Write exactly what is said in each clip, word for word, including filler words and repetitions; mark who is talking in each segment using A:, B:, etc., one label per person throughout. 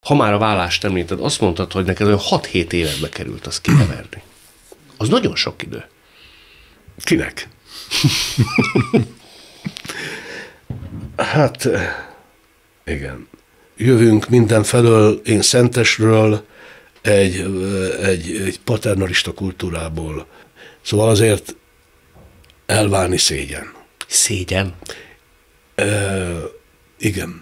A: ha már a vállást említed, azt mondtad, hogy neked olyan hat-hét évekbe került azt kineverni. Az nagyon sok idő.
B: Kinek? Hát, igen. Jövünk mindenfelől, én Szentesről, egy, egy, egy paternalista kultúrából. Szóval azért elválni szégyen.
A: Szégyen?
B: E, igen.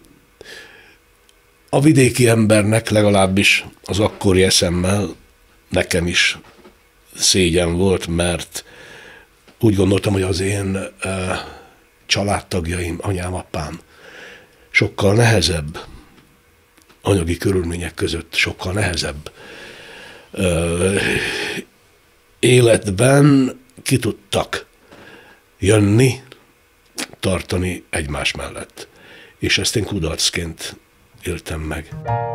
B: A vidéki embernek legalábbis az akkori eszemmel nekem is szégyen volt, mert úgy gondoltam, hogy az én e, családtagjaim, anyám, apám sokkal nehezebb anyagi körülmények között, sokkal nehezebb e, életben ki tudtak jönni, tartani egymás mellett. És ezt én kudarcként éltem meg.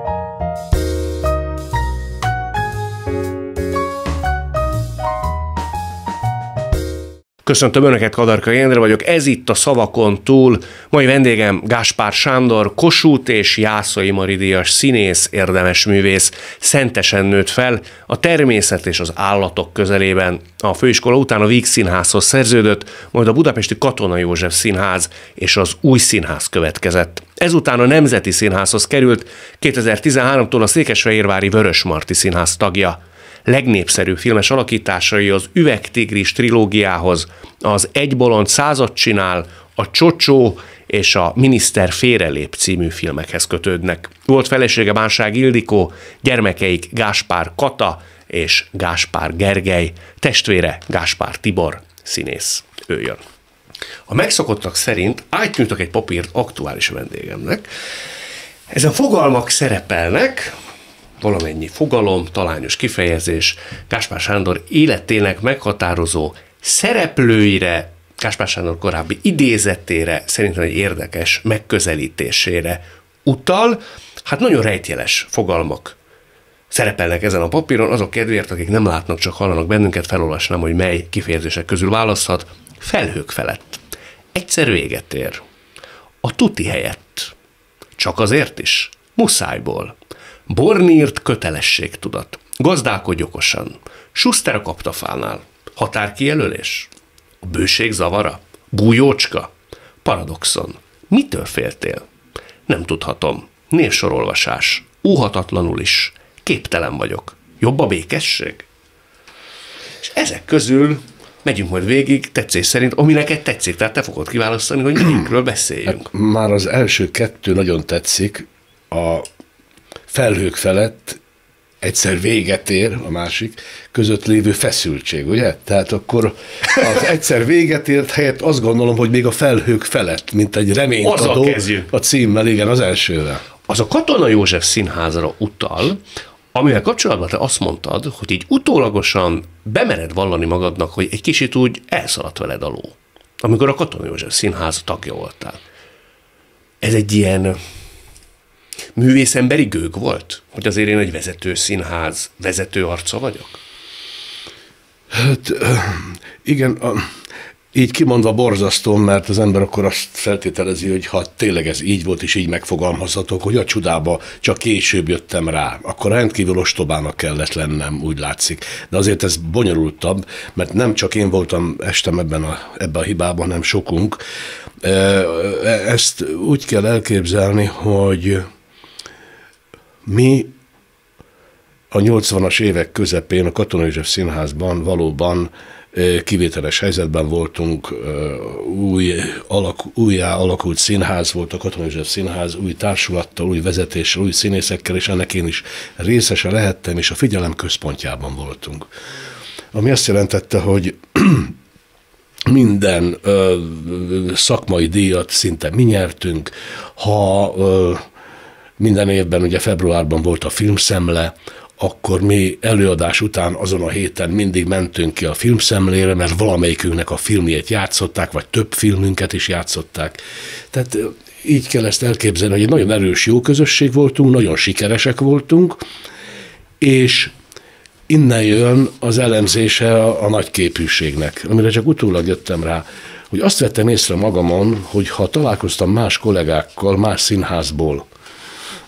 A: Köszöntöm Önöket, Kadarkai Endre vagyok, ez itt a Szavakon túl. Mai vendégem Gáspár Sándor, Kossuth és Jászai Mari díjas színész, érdemes művész. Szentesen nőtt fel, a természet és az állatok közelében. A főiskola után a Víg Színházhoz szerződött, majd a budapesti Katona József Színház és az Új Színház következett. Ezután a Nemzeti Színházhoz került, kétezer-tizenháromtól a székesfehérvári Vörösmarty Színház tagja. Legnépszerűbb filmes alakításai az Üvegtigris trilógiához, az Egy bolond százat csinál, a Csocsó és a Miniszter félrelép című filmekhez kötődnek. Volt felesége Bánság Ildikó, gyermekeik Gáspár Kata és Gáspár Gergely, testvére Gáspár Tibor, színész. Ő jön. A megszokottak szerint átnyújtok egy papírt aktuális vendégemnek. Ezen fogalmak szerepelnek, valamennyi fogalom, talányos kifejezés, Gáspár Sándor életének meghatározó szereplőire, Gáspár Sándor korábbi idézetére, szerintem egy érdekes megközelítésére utal. Hát nagyon rejtjeles fogalmak szerepelnek ezen a papíron, azok kedvéért, akik nem látnak, csak hallanak bennünket, felolvasnám, hogy mely kifejezések közül választhat. Felhők felett. Egyszer véget ér. A tuti helyett. Csak azért is. Muszájból. Bornírt kötelességtudat. Gazdálkodj okosan. Schuster a kaptafánál. Határkijelölés. A bőség zavara. Bújócska. Paradoxon. Mitől féltél? Nem tudhatom. Névsorolvasás. Óhatatlanul is. Képtelen vagyok. Jobb a békesség? És ezek közül megyünk majd végig, tetszés szerint, ami neked tetszik, tehát te fogod kiválasztani, hogy melyikről beszéljünk.
B: Hát már az első kettő nagyon tetszik, a felhők felett egyszer véget ér, a másik között lévő feszültség, ugye? Tehát akkor az egyszer véget ért helyett azt gondolom, hogy még a felhők felett, mint egy reményt adó a címmel, igen, az elsővel.
A: Az a Katona József Színházra utal, amivel kapcsolatban te azt mondtad, hogy így utólagosan bemered vallani magadnak, hogy egy kicsit úgy elszaladt veled a ló, amikor a Katona József Színház tagja voltál. Ez egy ilyen művészemberi gőg volt? Hogy azért én egy vezető színház vezető arca vagyok?
B: Hát igen, a, így kimondva borzasztó, mert az ember akkor azt feltételezi, hogy ha tényleg ez így volt, és így megfogalmazhatok, hogy a csodába csak később jöttem rá, akkor rendkívül ostobának kellett lennem, úgy látszik. De azért ez bonyolultabb, mert nem csak én voltam estem ebben a, ebben a hibában, hanem sokunk. Ezt úgy kell elképzelni, hogy mi a nyolcvanas évek közepén a Katona József Színházban valóban kivételes helyzetben voltunk, új, alak, újjá alakult színház volt a Katona József Színház, új társulattal, új vezetéssel, új színészekkel, és ennek én is részese lehettem, és a figyelem központjában voltunk. Ami azt jelentette, hogy minden ö, szakmai díjat szinte mi nyertünk, ha ö, minden évben, ugye februárban volt a filmszemle, akkor mi előadás után azon a héten mindig mentünk ki a filmszemlére, mert valamelyikünknek a filmjét játszották, vagy több filmünket is játszották. Tehát így kell ezt elképzelni, hogy egy nagyon erős jó közösség voltunk, nagyon sikeresek voltunk, és innen jön az elemzése a, a nagy képűségnek, amire csak utólag jöttem rá, hogy azt vettem észre magamon, hogy ha találkoztam más kollégákkal, más színházból,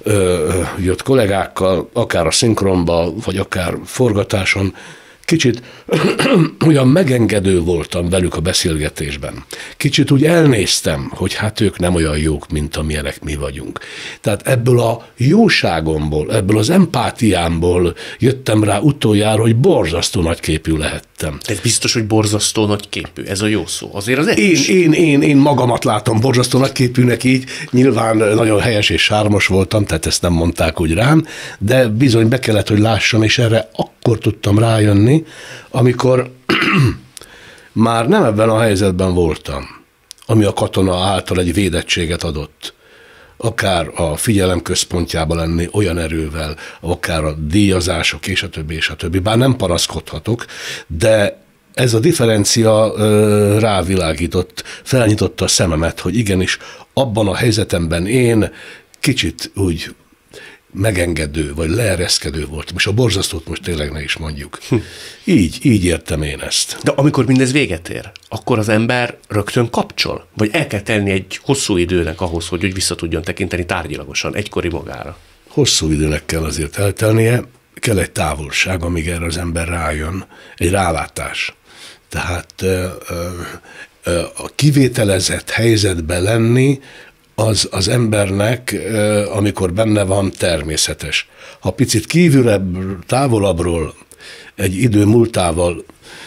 B: jött kollégákkal, akár a szinkronba, vagy akár forgatáson, kicsit olyan megengedő voltam velük a beszélgetésben. Kicsit úgy elnéztem, hogy hát ők nem olyan jók, mint amilyenek mi vagyunk. Tehát ebből a jóságomból, ebből az empátiámból jöttem rá utoljára, hogy borzasztó nagyképű lehettem.
A: Ez biztos, hogy borzasztó nagyképű, ez a jó szó. Azért az
B: én, én, én, én magamat látom borzasztó nagyképűnek így, nyilván nagyon helyes és sármos voltam, tehát ezt nem mondták úgy rám, de bizony be kellett, hogy lássam, és erre akkor tudtam rájönni, amikor már nem ebben a helyzetben voltam, ami a katona által egy védettséget adott. Akár a figyelem központjában lenni olyan erővel, akár a díjazások, és a többi, és a többi. Bár nem panaszkodhatok, de ez a differencia ö, rávilágított, felnyitotta a szememet, hogy igenis abban a helyzetemben én kicsit úgy megengedő, vagy leereszkedő voltam, és a borzasztót most tényleg ne is mondjuk. Hm. Így, így értem én ezt.
A: De amikor mindez véget ér, akkor az ember rögtön kapcsol? Vagy el kell tenni egy hosszú időnek ahhoz, hogy úgy vissza tudjon tekinteni tárgyilagosan, egykori magára?
B: Hosszú időnek kell azért eltelnie, kell egy távolság, amíg erre az ember rájön, egy rálátás. Tehát a kivételezett helyzetben lenni, az az embernek, amikor benne van, természetes. Ha picit kívülebb, távolabbról, egy idő múltával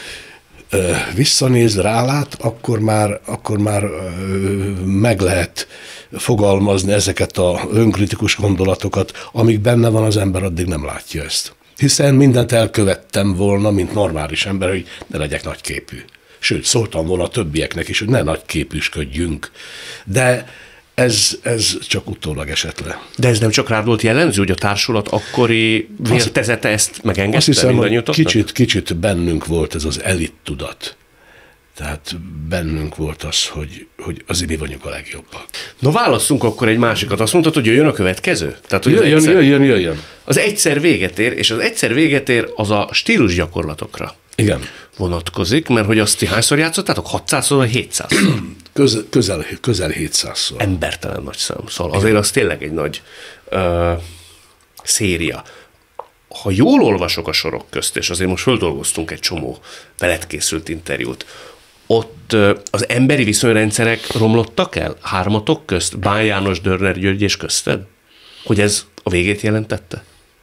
B: visszanéz, rálát, akkor már, akkor már meg lehet fogalmazni ezeket a önkritikus gondolatokat, amíg benne van az ember, addig nem látja ezt. Hiszen mindent elkövettem volna, mint normális ember, hogy ne legyek nagyképű. Sőt, szóltam volna a többieknek is, hogy ne nagyképűsködjünk. De Ez, ez csak utólag esett le.
A: De ez nem csak rád volt jellemző, hogy a társulat akkori vértezete ezt megengedte?
B: Azt hiszem, hogy kicsit, kicsit bennünk volt ez az elit tudat. Tehát bennünk volt az, hogy, hogy azért mi vagyunk a legjobbak.
A: Na válasszunk akkor egy másikat. Azt mondtad, hogy jöjjön a következő? Tehát, hogy
B: jöjjön, egyszer, jöjjön, jöjjön.
A: Az egyszer véget ér, és az egyszer véget ér az a stílus gyakorlatokra.
B: Igen.
A: Vonatkozik, mert hogy azt ti hányszor játszottátok? hatszázszor vagy hétszázszor?
B: Közel, közel, közel hétszázszor.
A: Embertelen nagy szám. Szóval azért az tényleg egy nagy ö, széria. Ha jól olvasok a sorok közt, és azért most földolgoztunk egy csomó veled készült interjút, ott ö, az emberi viszonyrendszerek romlottak el hármatok közt, Bán János, Dörner György és közted? Hogy ez a végét jelentette?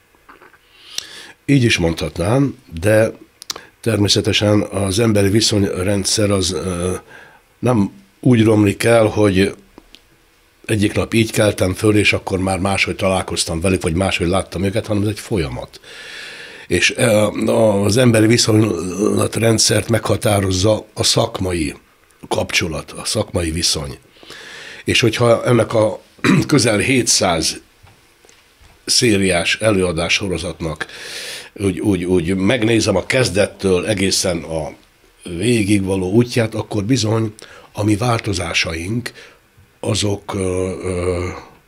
B: Így is mondhatnám, de természetesen az emberi viszonyrendszer az ö, nem úgy romlik el, hogy egyik nap így keltem föl, és akkor már máshogy találkoztam velük, vagy máshogy láttam őket, hanem ez egy folyamat. És az emberi viszonylatrendszert meghatározza a szakmai kapcsolat, a szakmai viszony. És hogyha ennek a közel hétszáz szériás előadás sorozatnak úgy, úgy, úgy megnézem a kezdettől egészen a végig való útját, akkor bizony a mi változásaink, azok ö, ö,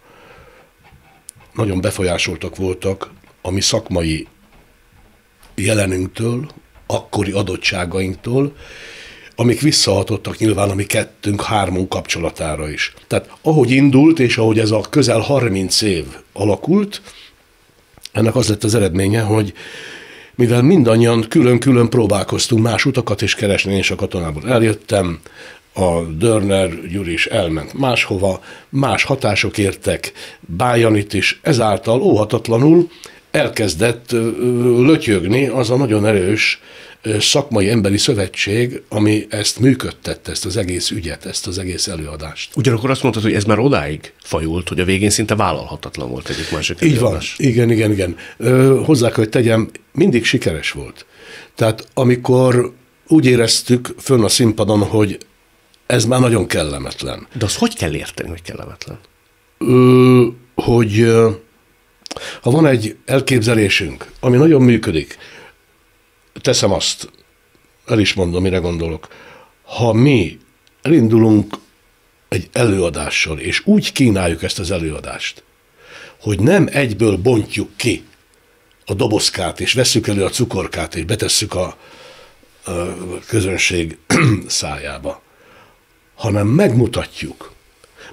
B: nagyon befolyásoltak voltak a mi szakmai jelenünktől, akkori adottságainktól, amik visszahatottak nyilván a mi kettőnk, hármunk kapcsolatára is. Tehát ahogy indult, és ahogy ez a közel harminc év alakult, ennek az lett az eredménye, hogy mivel mindannyian külön-külön próbálkoztunk más utakat is keresni, én is a katonából eljöttem, a Dörner Gyuri is elment máshova, más hatások értek Bájanit is, ezáltal óhatatlanul elkezdett lötyögni az a nagyon erős szakmai emberi szövetség, ami ezt működtette, ezt az egész ügyet, ezt az egész előadást.
A: Ugyanakkor azt mondtad, hogy ez már odáig fajult, hogy a végén szinte vállalhatatlan volt egyik másik
B: Így előadás. Van, igen, igen, igen. Ö, hozzá kell, hogy tegyem, mindig sikeres volt. Tehát amikor úgy éreztük fönn a színpadon, hogy ez már nagyon kellemetlen.
A: De azt hogy kell érteni, hogy kellemetlen?
B: Ö, hogy ö, ha van egy elképzelésünk, ami nagyon működik, teszem azt, el is mondom, mire gondolok, ha mi elindulunk egy előadással, és úgy kínáljuk ezt az előadást, hogy nem egyből bontjuk ki a dobozkát, és vesszük elő a cukorkát, és betesszük a, a közönség szájába, hanem megmutatjuk,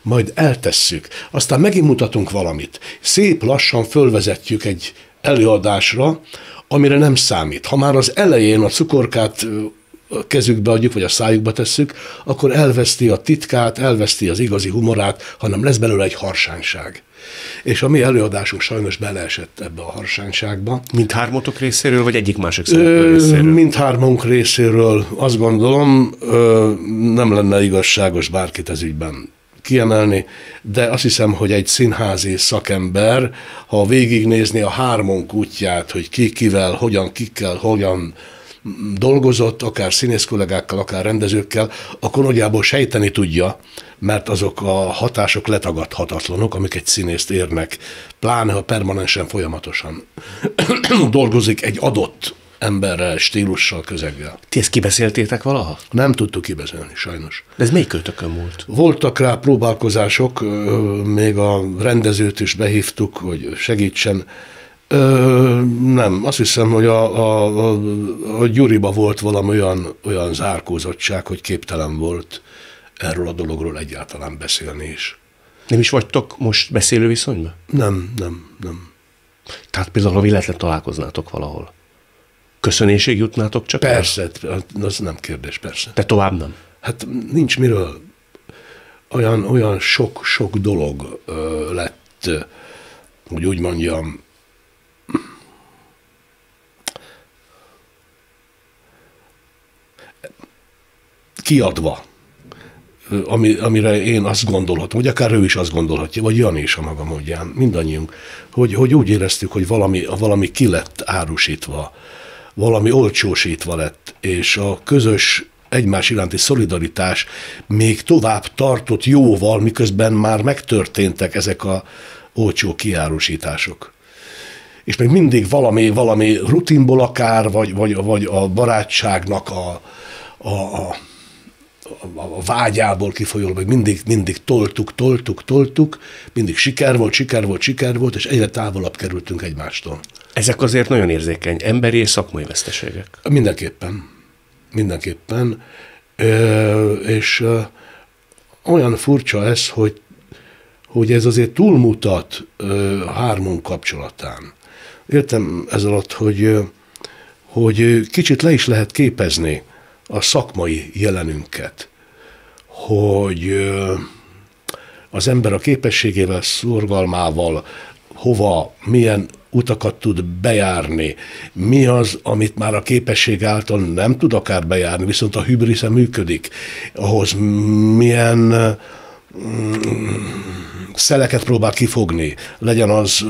B: majd eltesszük, aztán megint mutatunk valamit. Szép lassan fölvezetjük egy előadásra, amire nem számít. Ha már az elején a cukorkát a kezükbe adjuk, vagy a szájukba tesszük, akkor elveszti a titkát, elveszti az igazi humorát, hanem lesz belőle egy harsányság. És a mi előadásunk sajnos beleesett ebbe a harsányságba.
A: Mindhármatok részéről, vagy egyik másik szereplő részéről?
B: Mindhármunk részéről azt gondolom, nem lenne igazságos bárkit ez ügyben kiemelni, de azt hiszem, hogy egy színházi szakember, ha végignézni a hármunk útját, hogy ki kivel, hogyan, kikkel, hogyan dolgozott, akár színész kollégákkal, akár rendezőkkel, akkor nagyjából sejteni tudja, mert azok a hatások letagadhatatlanok, amik egy színészt érnek, pláne ha permanensen, folyamatosan dolgozik egy adott emberrel, stílussal, közeggel.
A: Ti ezt kibeszéltétek valaha?
B: Nem tudtuk kibeszélni, sajnos.
A: De ez melyik kötökön volt?
B: Voltak rá próbálkozások, még a rendezőt is behívtuk, hogy segítsen. Ö, nem, azt hiszem, hogy a, a, a, a Gyuriba volt valami olyan, olyan zárkózottság, hogy képtelen volt erről a dologról egyáltalán beszélni is.
A: Nem is vagytok most beszélő viszonyban?
B: Nem, nem, nem.
A: Tehát például, ha véletlen találkoznátok valahol, köszönésig jutnátok csak?
B: Persze, el? Az nem kérdés, persze.
A: De tovább nem?
B: Hát nincs miről. Olyan, olyan sok, sok dolog ö, lett, hogy úgy mondjam, kiadva, ami, amire én azt gondolhatom, vagy akár ő is azt gondolhatja, vagy Jani is a maga módján, mindannyiunk, hogy, hogy úgy éreztük, hogy valami, valami ki lett árusítva, valami olcsósítva lett, és a közös egymás iránti szolidaritás még tovább tartott jóval, miközben már megtörténtek ezek a olcsó kiárusítások. És még mindig valami, valami rutinból akár, vagy, vagy, vagy a barátságnak a, a, a a vágyából kifolyólag, meg mindig, mindig toltuk, toltuk, toltuk, mindig siker volt, siker volt, siker volt, és egyre távolabb kerültünk egymástól.
A: Ezek azért nagyon érzékeny emberi és szakmai veszteségek.
B: Mindenképpen. Mindenképpen. Ö, és ö, olyan furcsa ez, hogy, hogy ez azért túlmutat ö, hármunk kapcsolatán. Értem ez alatt, hogy, hogy kicsit le is lehet képezni a szakmai jelenünket, hogy az ember a képességével, szorgalmával hova, milyen utakat tud bejárni, mi az, amit már a képesség által nem tud akár bejárni, viszont a hübrisze működik, ahhoz milyen mm, szeleket próbál kifogni, legyen az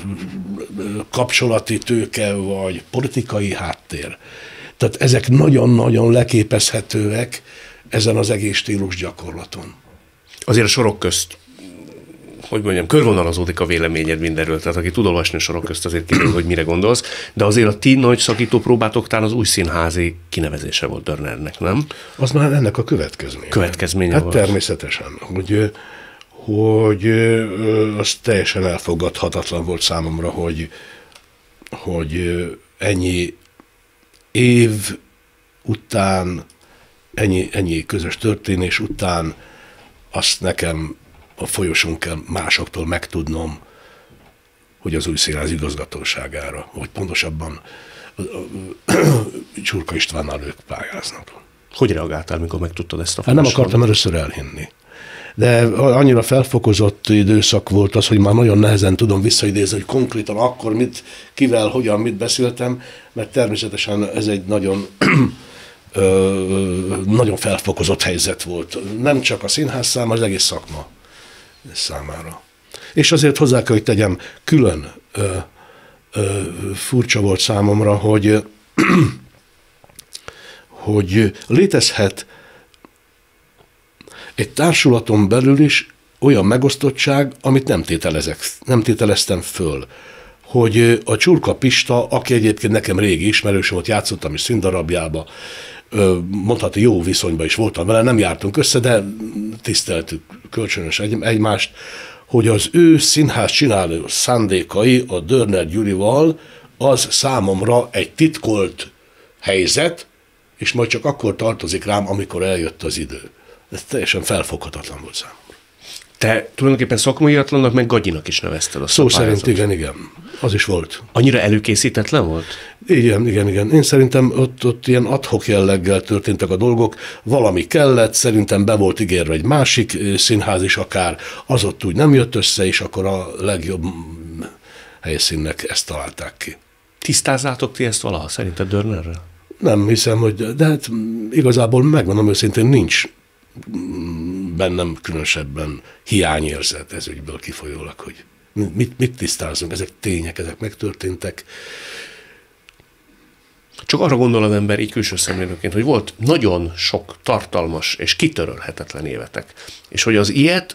B: kapcsolati tőke, vagy politikai háttér. Tehát ezek nagyon-nagyon leképezhetőek ezen az egész stílus gyakorlaton.
A: Azért a sorok közt, hogy mondjam, körvonalazódik a véleményed mindenről, tehát aki tud olvasni a sorok közt, azért kiderül, hogy mire gondolsz, de azért a ti nagy szakító próbátok talán az új színházi kinevezése volt Dörnernek, nem?
B: Az már ennek a következménye.
A: Következménye
B: hát
A: volt.
B: Természetesen, hogy, hogy az teljesen elfogadhatatlan volt számomra, hogy, hogy ennyi év után, ennyi, ennyi közös történés után azt nekem a folyosón kell másoktól megtudnom, hogy az új színház igazgatóságára, vagy pontosabban Csurka Istvánnal ők pályáznak.
A: Hogy reagáltál, mikor megtudtad ezt a
B: hát nem akartam először elhinni. De annyira felfokozott időszak volt az, hogy már nagyon nehezen tudom visszaidézni, hogy konkrétan akkor mit, kivel, hogyan, mit beszéltem, mert természetesen ez egy nagyon, ö, nagyon felfokozott helyzet volt. Nem csak a színház számára, az egész szakma számára. És azért hozzá kell, hogy tegyem, külön ö, ö, furcsa volt számomra, hogy, hogy létezhet egy társulaton belül is olyan megosztottság, amit nem tételezek, nem tételeztem föl, hogy a Csurka Pista, aki egyébként nekem régi ismerősöm, volt, játszottam is színdarabjába, mondhatni jó viszonyban is voltam vele, nem jártunk össze, de tiszteltük kölcsönös egy, egymást, hogy az ő színház csináló szándékai a Dörner Gyurival az számomra egy titkolt helyzet, és majd csak akkor tartozik rám, amikor eljött az idő. Ez teljesen felfoghatatlan volt számomra.
A: Te tulajdonképpen szakmaiatlannak, meg gagyinak is nevezted a
B: Szó szerint igen, igen. Az is volt.
A: Annyira előkészítetlen volt?
B: Igen, igen, igen. Én szerintem ott, ott ilyen ad-hoc jelleggel történtek a dolgok. Valami kellett, szerintem be volt ígérve egy másik színház is akár, az ott úgy nem jött össze, és akkor a legjobb helyszínnek ezt találták ki.
A: Tisztázzátok ti ezt valaha szerinted Dörnerrel?
B: Nem hiszem, hogy, de hát igazából megmondom őszintén, nincs bennem különösebben hiányérzet ez ügyből kifolyólag, hogy mit, mit tisztázunk, ezek tények, ezek megtörténtek.
A: Csak arra gondol az ember így külső szemlélőként, hogy volt nagyon sok tartalmas és kitörölhetetlen évetek, és hogy az ilyet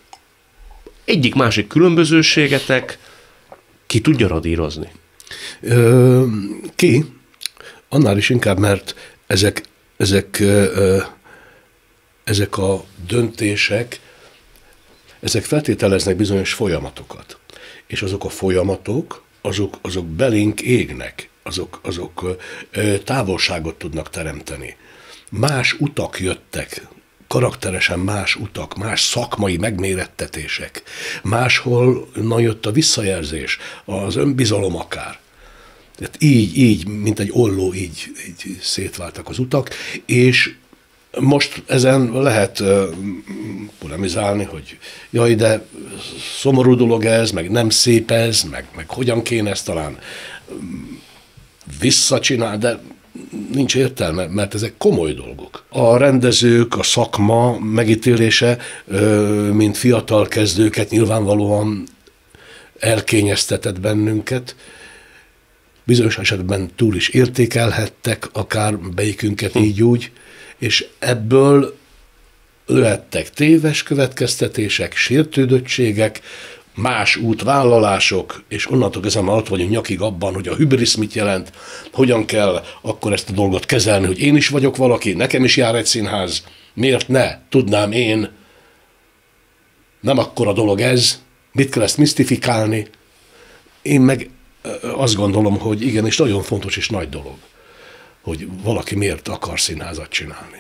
A: egyik-másik különbözőségetek ki tudja radírozni?
B: Ö, ki? Annál is inkább, mert ezek, ezek, ö, ezek a döntések, ezek feltételeznek bizonyos folyamatokat. És azok a folyamatok, azok, azok belénk égnek, azok, azok ö, távolságot tudnak teremteni. Más utak jöttek, karakteresen más utak, más szakmai megmérettetések. Máshol na jött a visszajelzés, az önbizalom akár. Tehát így, így, mint egy olló, így, így szétváltak az utak, és most ezen lehet uh, polemizálni, hogy jaj, de szomorú dolog ez, meg nem szép ez, meg, meg hogyan kéne ezt talán visszacsinálni, de nincs értelme, mert ezek komoly dolgok. A rendezők, a szakma megítélése, mint fiatal kezdőket nyilvánvalóan elkényeztetett bennünket, bizonyos esetben túl is értékelhettek, akár melyikünket így úgy, és ebből lehettek téves következtetések, sértődöttségek, más útvállalások, és onnantól kezdve már ott vagyunk nyakig abban, hogy a hübrisz mit jelent, hogyan kell akkor ezt a dolgot kezelni, hogy én is vagyok valaki, nekem is jár egy színház, miért ne tudnám én, nem akkora dolog ez, mit kell ezt misztifikálni. Én meg azt gondolom, hogy igenis nagyon fontos és nagy dolog, hogy valaki miért akar színházat csinálni.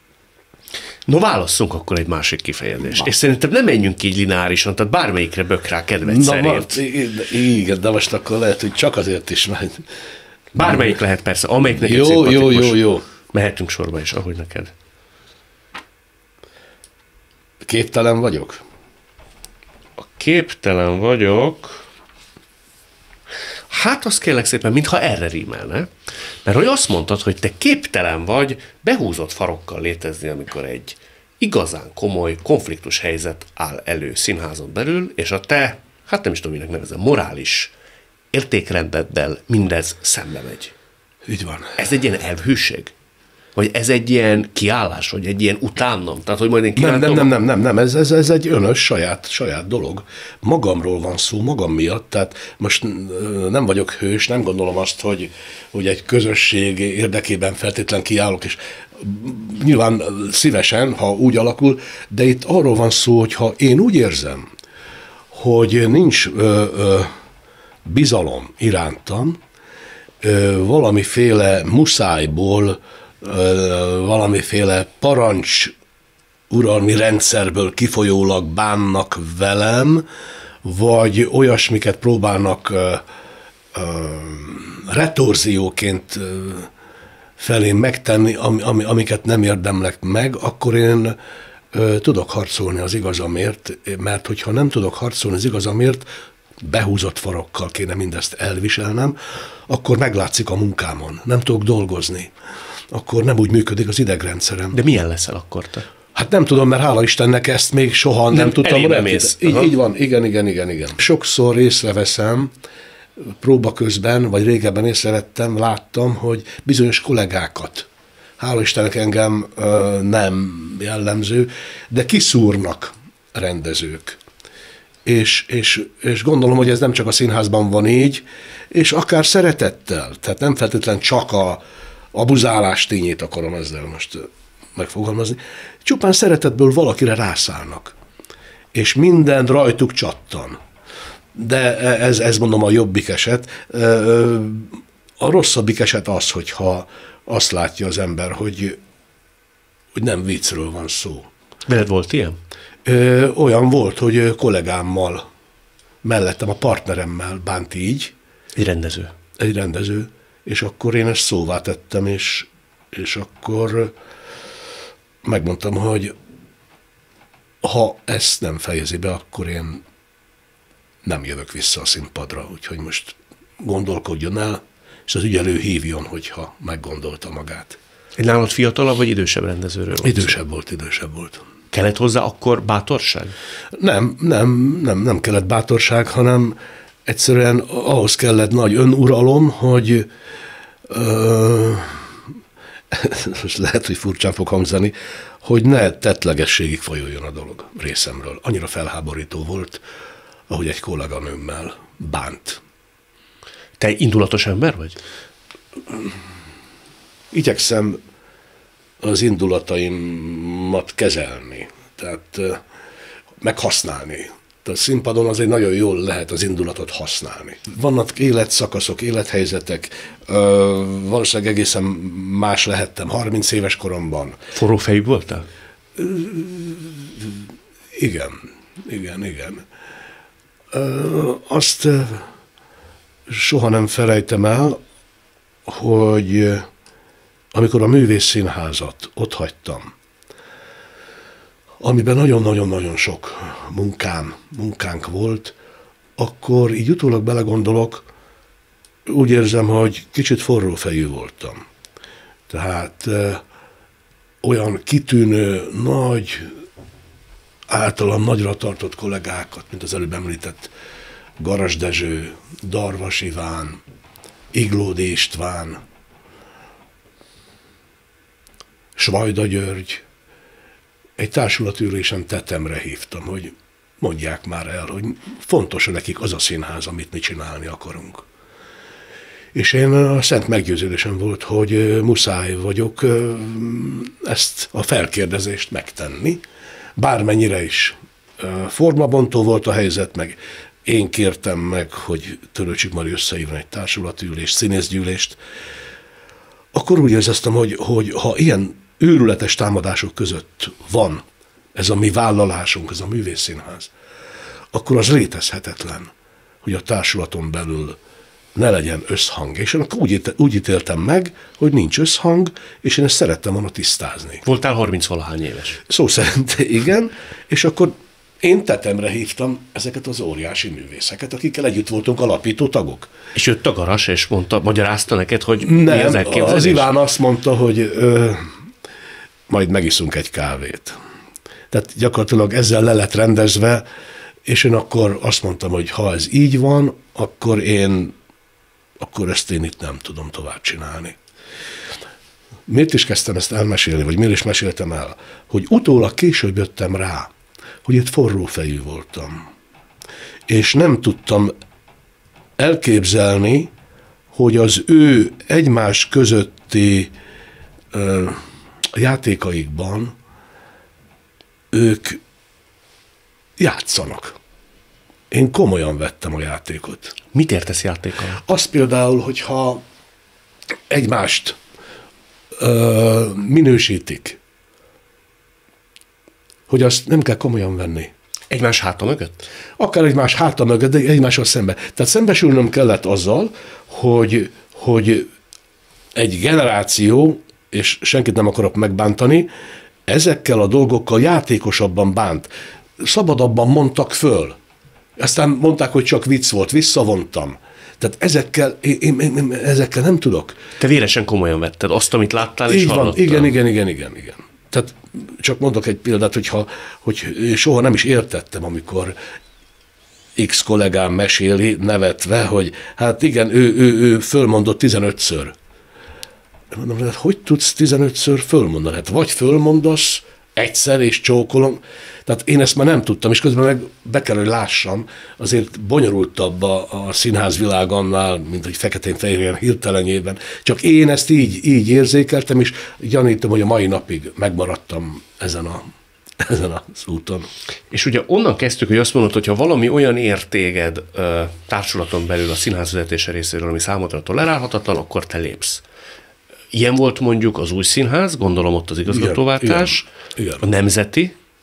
A: No, válasszunk akkor egy másik kifejezést. És szerintem nem menjünk így lineárisan, tehát bármelyikre bök rá kedved szerint.
B: Igen, de most akkor lehet, hogy csak azért is megy.
A: Bármelyik lehet persze, amelyik neked
B: jó,
A: szimpatikus.
B: Jó, jó, jó.
A: Mehetünk sorba is, ahogy neked.
B: Képtelen vagyok?
A: A képtelen vagyok... Hát azt kérlek szépen, mintha erre rímelne, mert hogy azt mondtad, hogy te képtelen vagy behúzott farokkal létezni, amikor egy igazán komoly konfliktus helyzet áll elő színházon belül, és a te, hát nem is tudom, minek nevezem, morális értékrendeddel mindez szembe megy.
B: Így van.
A: Ez egy ilyen elvhűség? Vagy ez egy ilyen kiállás, vagy egy ilyen utánnom? Tehát, hogy majd én
B: nem, nem, nem, nem, nem, nem, ez, ez, ez egy önös, saját, saját dolog. Magamról van szó, magam miatt, tehát most nem vagyok hős, nem gondolom azt, hogy, hogy egy közösség érdekében feltétlen kiállok, és nyilván szívesen, ha úgy alakul, de itt arról van szó, hogy ha én úgy érzem, hogy nincs ö, ö, bizalom irántam, ö, valamiféle muszájból, valamiféle parancs uralmi rendszerből kifolyólag bánnak velem, vagy olyasmiket próbálnak uh, uh, retorzióként uh, felém megtenni, ami, ami, amiket nem érdemlek meg, akkor én uh, tudok harcolni az igazamért, mert hogyha nem tudok harcolni az igazamért, behúzott farokkal kéne mindezt elviselnem, akkor meglátszik a munkámon, nem tudok dolgozni. Akkor nem úgy működik az idegrendszerem.
A: De milyen leszel akkor te?
B: Hát nem tudom, mert hála Istennek ezt még soha nem, nem tudtam. Nem így, így van, igen, igen, igen, igen. Sokszor észreveszem, próba közben, vagy régebben észrevettem, láttam, hogy bizonyos kollégákat, hála Istennek engem ö, nem jellemző, de kiszúrnak rendezők. És, és, és gondolom, hogy ez nem csak a színházban van így, és akár szeretettel, tehát nem feltétlenül csak a abuzálás tényét akarom ezzel most megfogalmazni, csupán szeretetből valakire rászállnak, és minden rajtuk csattan. De ez, ez mondom a jobbik eset. A rosszabbik eset az, hogyha azt látja az ember, hogy, hogy nem viccről van szó.
A: Veled volt ilyen?
B: Ö, olyan volt, hogy kollégámmal, mellettem a partneremmel bánt így.
A: Egy rendező.
B: Egy rendező, és akkor én ezt szóvá tettem, és, és akkor megmondtam, hogy ha ezt nem fejezi be, akkor én nem jövök vissza a színpadra, úgyhogy most gondolkodjon el, és az ügyelő hívjon, hogyha meggondolta magát.
A: Egy nálad fiatalabb vagy idősebb rendezőről?
B: Idősebb volt, idősebb volt.
A: Kellett hozzá akkor bátorság?
B: Nem, nem, nem, nem kellett bátorság, hanem egyszerűen ahhoz kellett nagy önuralom, hogy ö, most lehet, hogy furcsán fog hangzani, hogy ne tettlegességig folyoljon a dolog részemről. Annyira felháborító volt, ahogy egy kolléganőmmel bánt.
A: Te indulatos ember vagy?
B: Igyekszem az indulataimat kezelni, tehát meghasználni. Tehát színpadon azért nagyon jól lehet az indulatot használni. Vannak életszakaszok, élethelyzetek, valószínűleg egészen más lehettem harminc éves koromban.
A: Forró fejű voltál?
B: Igen, igen, igen. Azt soha nem felejtem el, hogy amikor a Művészszínházat ott hagytam, amiben nagyon-nagyon-nagyon sok munkám, munkánk volt, akkor így utólag belegondolok, úgy érzem, hogy kicsit forrófejű voltam. Tehát ö, olyan kitűnő, nagy, általam nagyra tartott kollégákat, mint az előbb említett Garas Dezső, Darvas Iván, Iglódi István, Svajda György, egy társulatülésen tetemre hívtam, hogy mondják már el, hogy fontos nekik az a színház, amit mi csinálni akarunk. És én a szent meggyőződésem volt, hogy muszáj vagyok ezt a felkérdezést megtenni, bármennyire is formabontó volt a helyzet, meg én kértem meg, hogy Törőcsik Mari összehívni egy társulatülést, színészgyűlést, akkor úgy érzeztem, hogy, hogy ha ilyen őrületes támadások között van ez a mi vállalásunk, ez a Művészszínház, akkor az létezhetetlen, hogy a társulaton belül ne legyen összhang. És én akkor úgy, úgy ítéltem meg, hogy nincs összhang, és én ezt szerettem volna tisztázni.
A: Voltál harminc-valahány éves.
B: Szó szerint igen, és akkor én tetemre hívtam ezeket az óriási művészeket, akikkel együtt voltunk alapító tagok.
A: És jött a Garas, és mondta, magyarázta neked, hogy
B: Nem,
A: mi az elképzelés?
B: Az Iván azt mondta, hogy ö, majd megiszunk egy kávét. Tehát gyakorlatilag ezzel le lett rendezve, és én akkor azt mondtam, hogy ha ez így van, akkor én, akkor ezt én itt nem tudom tovább csinálni. Miért is kezdtem ezt elmesélni, vagy miért is meséltem el? Hogy utólag később jöttem rá, hogy itt forrófejű voltam. És nem tudtam elképzelni, hogy az ő egymás közötti ö, játékaikban ők játszanak. Én komolyan vettem a játékot.
A: Mit értesz játékkal?
B: Az például, hogyha egymást ö, minősítik, hogy azt nem kell komolyan venni.
A: Egymás háta mögött?
B: Akár egymás háta mögött, de egymással szembe. Tehát szembesülnöm kellett azzal, hogy, hogy egy generáció, és senkit nem akarok megbántani, ezekkel a dolgokkal játékosabban bánt. Szabadabban mondtak föl. Aztán mondták, hogy csak vicc volt, visszavontam. Tehát ezekkel, én, én, én, ezekkel nem tudok.
A: Te véresen komolyan vetted azt, amit láttál és
B: Így van,
A: hallottál.
B: igen, igen, igen, igen, igen. Tehát csak mondok egy példát, hogyha, hogy soha nem is értettem, amikor X kollégám meséli nevetve, hogy hát igen, ő, ő, ő fölmondott tizenötször. Mondom, hát hogy tudsz tizenötször fölmondani? Hát vagy fölmondasz egyszer és csókolom. Tehát én ezt már nem tudtam, és közben meg be kell, hogy lássam, azért bonyolultabb a, a színházvilág annál, mint hogy feketén-fehéren hirtelenjében. Csak én ezt így, így érzékeltem, és gyanítom, hogy a mai napig megmaradtam ezen a ezen az úton.
A: És ugye onnan kezdtük, hogy azt mondod, hogy ha valami olyan értéged ö, társulaton belül a színház vezetése részéről, ami számodra tolerálhatatlan, akkor te lépsz. Ilyen volt mondjuk az Új Színház, gondolom ott az igazgatóváltás,
B: igen, igen.
A: a Nemzeti,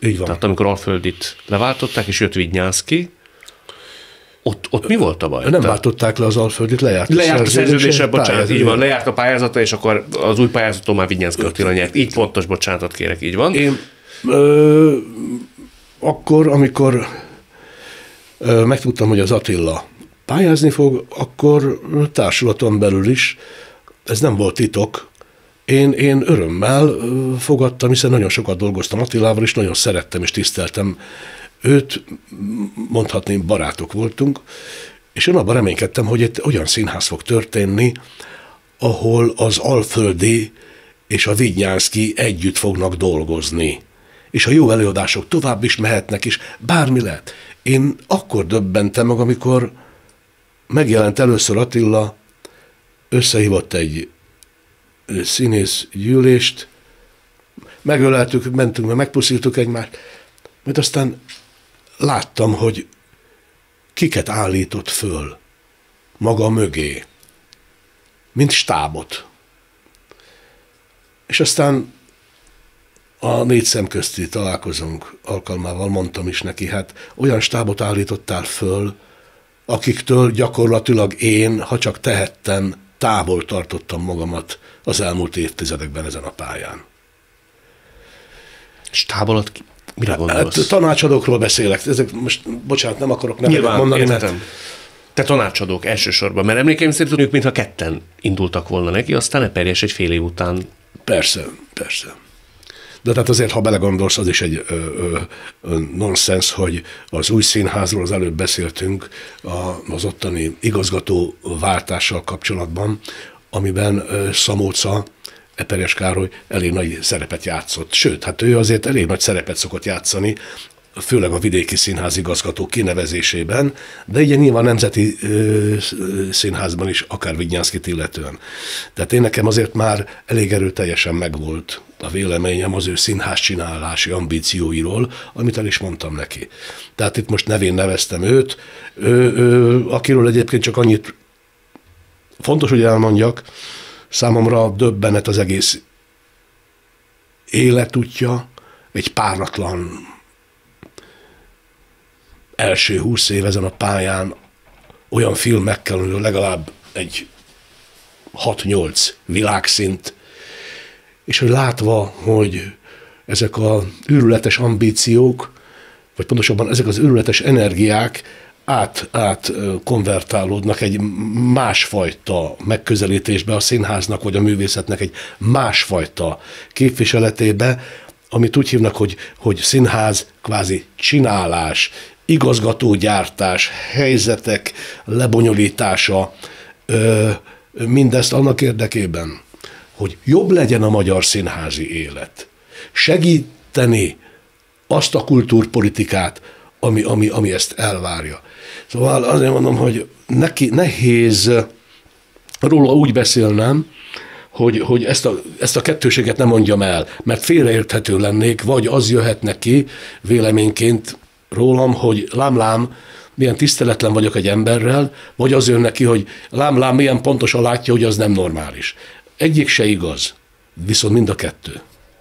B: Így van.
A: Tehát amikor Alföldit leváltották, és jött Vidnyánszky, ott, ott mi volt a baj?
B: Nem Tehát... váltották le az Alföldit, lejárt,
A: lejárt a szerződése, bocsánat, így van, lejárt a pályázata, és akkor az új pályázaton már Vidnyánszky Attila nyert. Így pontos bocsánatot kérek, így van.
B: Én ö, akkor, amikor ö, megtudtam, hogy az Attila pályázni fog, akkor társulaton belül is, ez nem volt titok, Én, én örömmel fogadtam, hiszen nagyon sokat dolgoztam Attilával, és nagyon szerettem és tiszteltem őt, mondhatném, barátok voltunk, és én abban reménykedtem, hogy egy olyan színház fog történni, ahol az Alföldi és a Vidnyánszky együtt fognak dolgozni. És a jó előadások tovább is mehetnek, és bármi lehet. Én akkor döbbentem meg, amikor megjelent először Attila, összehívott egy színész gyűlést, megöleltük, mentünk, mert megpuszítuk egymást, mert aztán láttam, hogy kiket állított föl maga mögé, mint stábot. És aztán a négy szemközti találkozónk alkalmával mondtam is neki, hát olyan stábot állítottál föl, akiktől gyakorlatilag én, ha csak tehettem, távol tartottam magamat az elmúlt évtizedekben ezen a pályán.
A: Stáb alatt mire gondolsz?
B: Hát, tanácsadókról beszélek. Ezek most, bocsánat, nem akarok neveket mondani,
A: értem.
B: mert...
A: Te tanácsadók elsősorban, mert emlékeim szerint ők mintha ketten indultak volna neki, aztán Eperjes egy fél év után.
B: Persze, persze. De tehát azért, ha belegondolsz, az is egy ö, ö, ö, nonsens, hogy az új színházról az előbb beszéltünk a, az ottani igazgató váltással kapcsolatban, amiben ö, Szamóca, Eperjes Károly elég nagy szerepet játszott. Sőt, hát ő azért elég nagy szerepet szokott játszani, főleg a vidéki színház igazgató kinevezésében, de ugye nyilván a Nemzeti ö, Színházban is, akár Vidnyánszkyt illetően. Tehát én nekem azért már elég erőteljesen megvolt a véleményem az ő színház csinálási ambícióiról, amit el is mondtam neki. Tehát itt most nevén neveztem őt, ő, ő, akiről egyébként csak annyit fontos, hogy elmondjak, számomra döbbenet az egész életútja, egy páratlan első húsz év ezen a pályán olyan filmekkel, hogy legalább egy hat-nyolc világszint, és hogy látva, hogy ezek az őrületes ambíciók, vagy pontosabban ezek az őrületes energiák át, át konvertálódnak egy másfajta megközelítésbe a színháznak, vagy a művészetnek egy másfajta képviseletébe, amit úgy hívnak, hogy, hogy színház, kvázi csinálás, igazgatógyártás, helyzetek lebonyolítása, mindezt annak érdekében, hogy jobb legyen a magyar színházi élet. Segíteni azt a kultúrpolitikát, ami, ami, ami ezt elvárja. Szóval azért mondom, hogy neki nehéz róla úgy beszélnem, hogy, hogy ezt, a, ezt a kettőséget nem mondjam el, mert félreérthető lennék, vagy az jöhet neki véleményként rólam, hogy lám-lám, milyen tiszteletlen vagyok egy emberrel, vagy az jön neki, hogy lám-lám, milyen pontosan látja, hogy az nem normális. Egyik se igaz, viszont mind a kettő.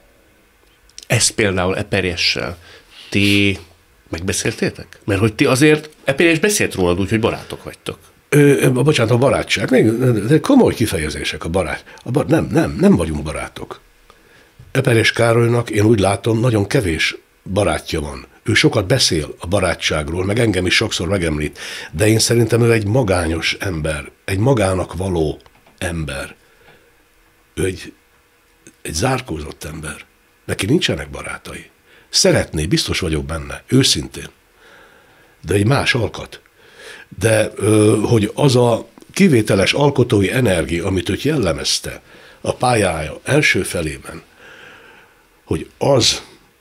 A: Ez például Eperjessel. Ti megbeszéltétek? Mert hogy ti azért, Eperjes beszélt rólad úgy, hogy barátok vagytok.
B: Ö, bocsánat, a barátság, de komoly kifejezések a barát. A bar, nem, nem, nem vagyunk barátok. Eperjes Károlynak én úgy látom, nagyon kevés barátja van. Ő sokat beszél a barátságról, meg engem is sokszor megemlít, de én szerintem ő egy magányos ember, egy magának való ember. Ő egy, egy zárkózott ember. Neki nincsenek barátai. Szeretné, biztos vagyok benne, őszintén. De egy más alkat. De hogy az a kivételes alkotói energia, amit őt jellemezte a pályája első felében, hogy az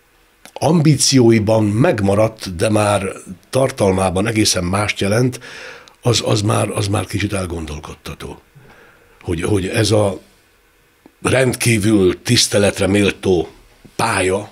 B: ambícióiban megmaradt, de már tartalmában egészen mást jelent, az, az, már, az már kicsit elgondolkodtató. Hogy, hogy ez a rendkívül tiszteletre méltó pálya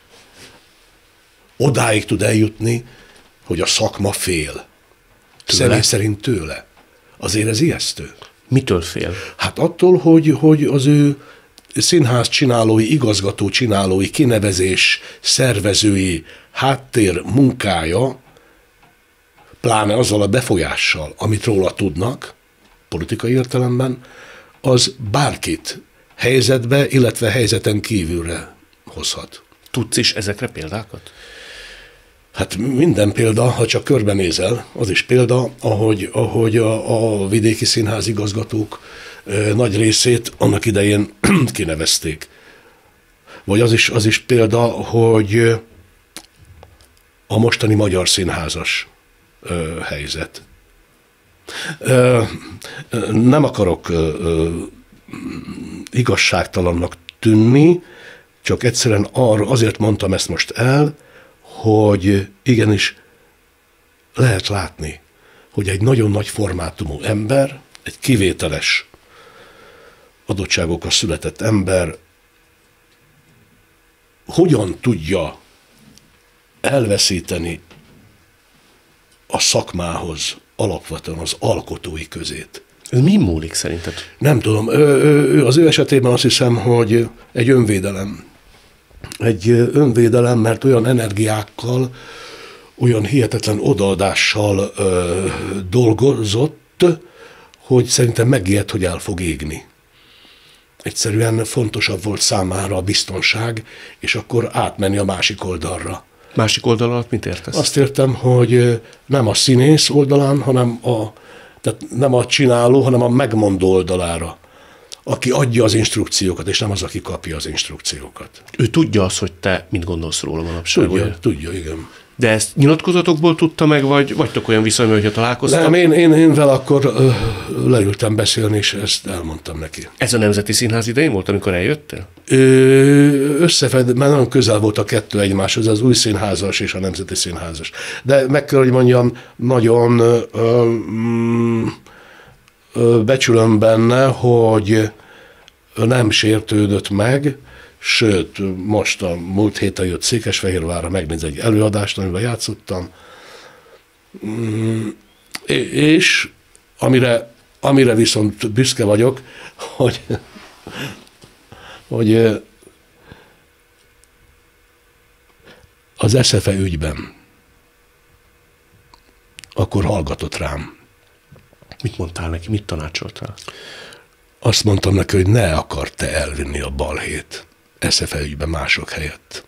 B: odáig tud eljutni, hogy a szakma fél. Személy szerint tőle. Azért ez ijesztő.
A: Mitől fél?
B: Hát attól, hogy, hogy az ő színház csinálói, igazgató csinálói, kinevezés szervezői háttér munkája, pláne azzal a befolyással, amit róla tudnak, politikai értelemben, az bárkit helyzetbe, illetve helyzeten kívülre hozhat.
A: Tudsz is ezekre példákat?
B: Hát minden példa, ha csak körbenézel, az is példa, ahogy, ahogy a, a vidéki színház igazgatók e, nagy részét annak idején kinevezték. Vagy az is, az is példa, hogy a mostani magyar színházas e, helyzet. E, nem akarok e, e, igazságtalannak tűnni, csak egyszerűen arra, azért mondtam ezt most el, hogy igenis lehet látni, hogy egy nagyon nagy formátumú ember, egy kivételes adottságokkal született ember hogyan tudja elveszíteni a szakmához alapvetően az alkotói közét.
A: Ez mi múlik szerinted?
B: Nem tudom. Az ő esetében azt hiszem, hogy egy önvédelem. Egy önvédelem, mert olyan energiákkal, olyan hihetetlen odaadással ö, dolgozott, hogy szerintem megijedt, hogy el fog égni. Egyszerűen fontosabb volt számára a biztonság, és akkor átmenni a másik oldalra.
A: Másik oldal alatt mit értesz?
B: Azt értem, hogy nem a színész oldalán, hanem a, tehát nem a csináló, hanem a megmondó oldalára. Aki adja az instrukciókat, és nem az, aki kapja az instrukciókat.
A: Ő tudja azt, hogy te mit gondolsz róla manapság?
B: Tudja,
A: ugye?
B: tudja, igen.
A: De ezt nyilatkozatokból tudta meg, vagy vagytok olyan viszonyban, hogyha találkoztak?
B: Nem, én, én, én vele akkor ö, leültem beszélni, és ezt elmondtam neki.
A: Ez a Nemzeti Színház idején volt, amikor eljöttél?
B: Ö, összefed, mert nagyon közel volt a kettő egymáshoz, az új színházas és a Nemzeti Színházas. De meg kell, hogy mondjam, nagyon ö, ö, becsülöm benne, hogy nem sértődött meg, sőt, most a múlt héten jött Székesfehérvárra megnézni egy előadást, amiben játszottam, és amire, amire viszont büszke vagyok, hogy, hogy az es ef e ügyben akkor hallgatott rám.
A: Mit mondtál neki, mit tanácsoltál?
B: Azt mondtam neki, hogy ne akart te elvinni a balhét es ef e ügyben mások helyett.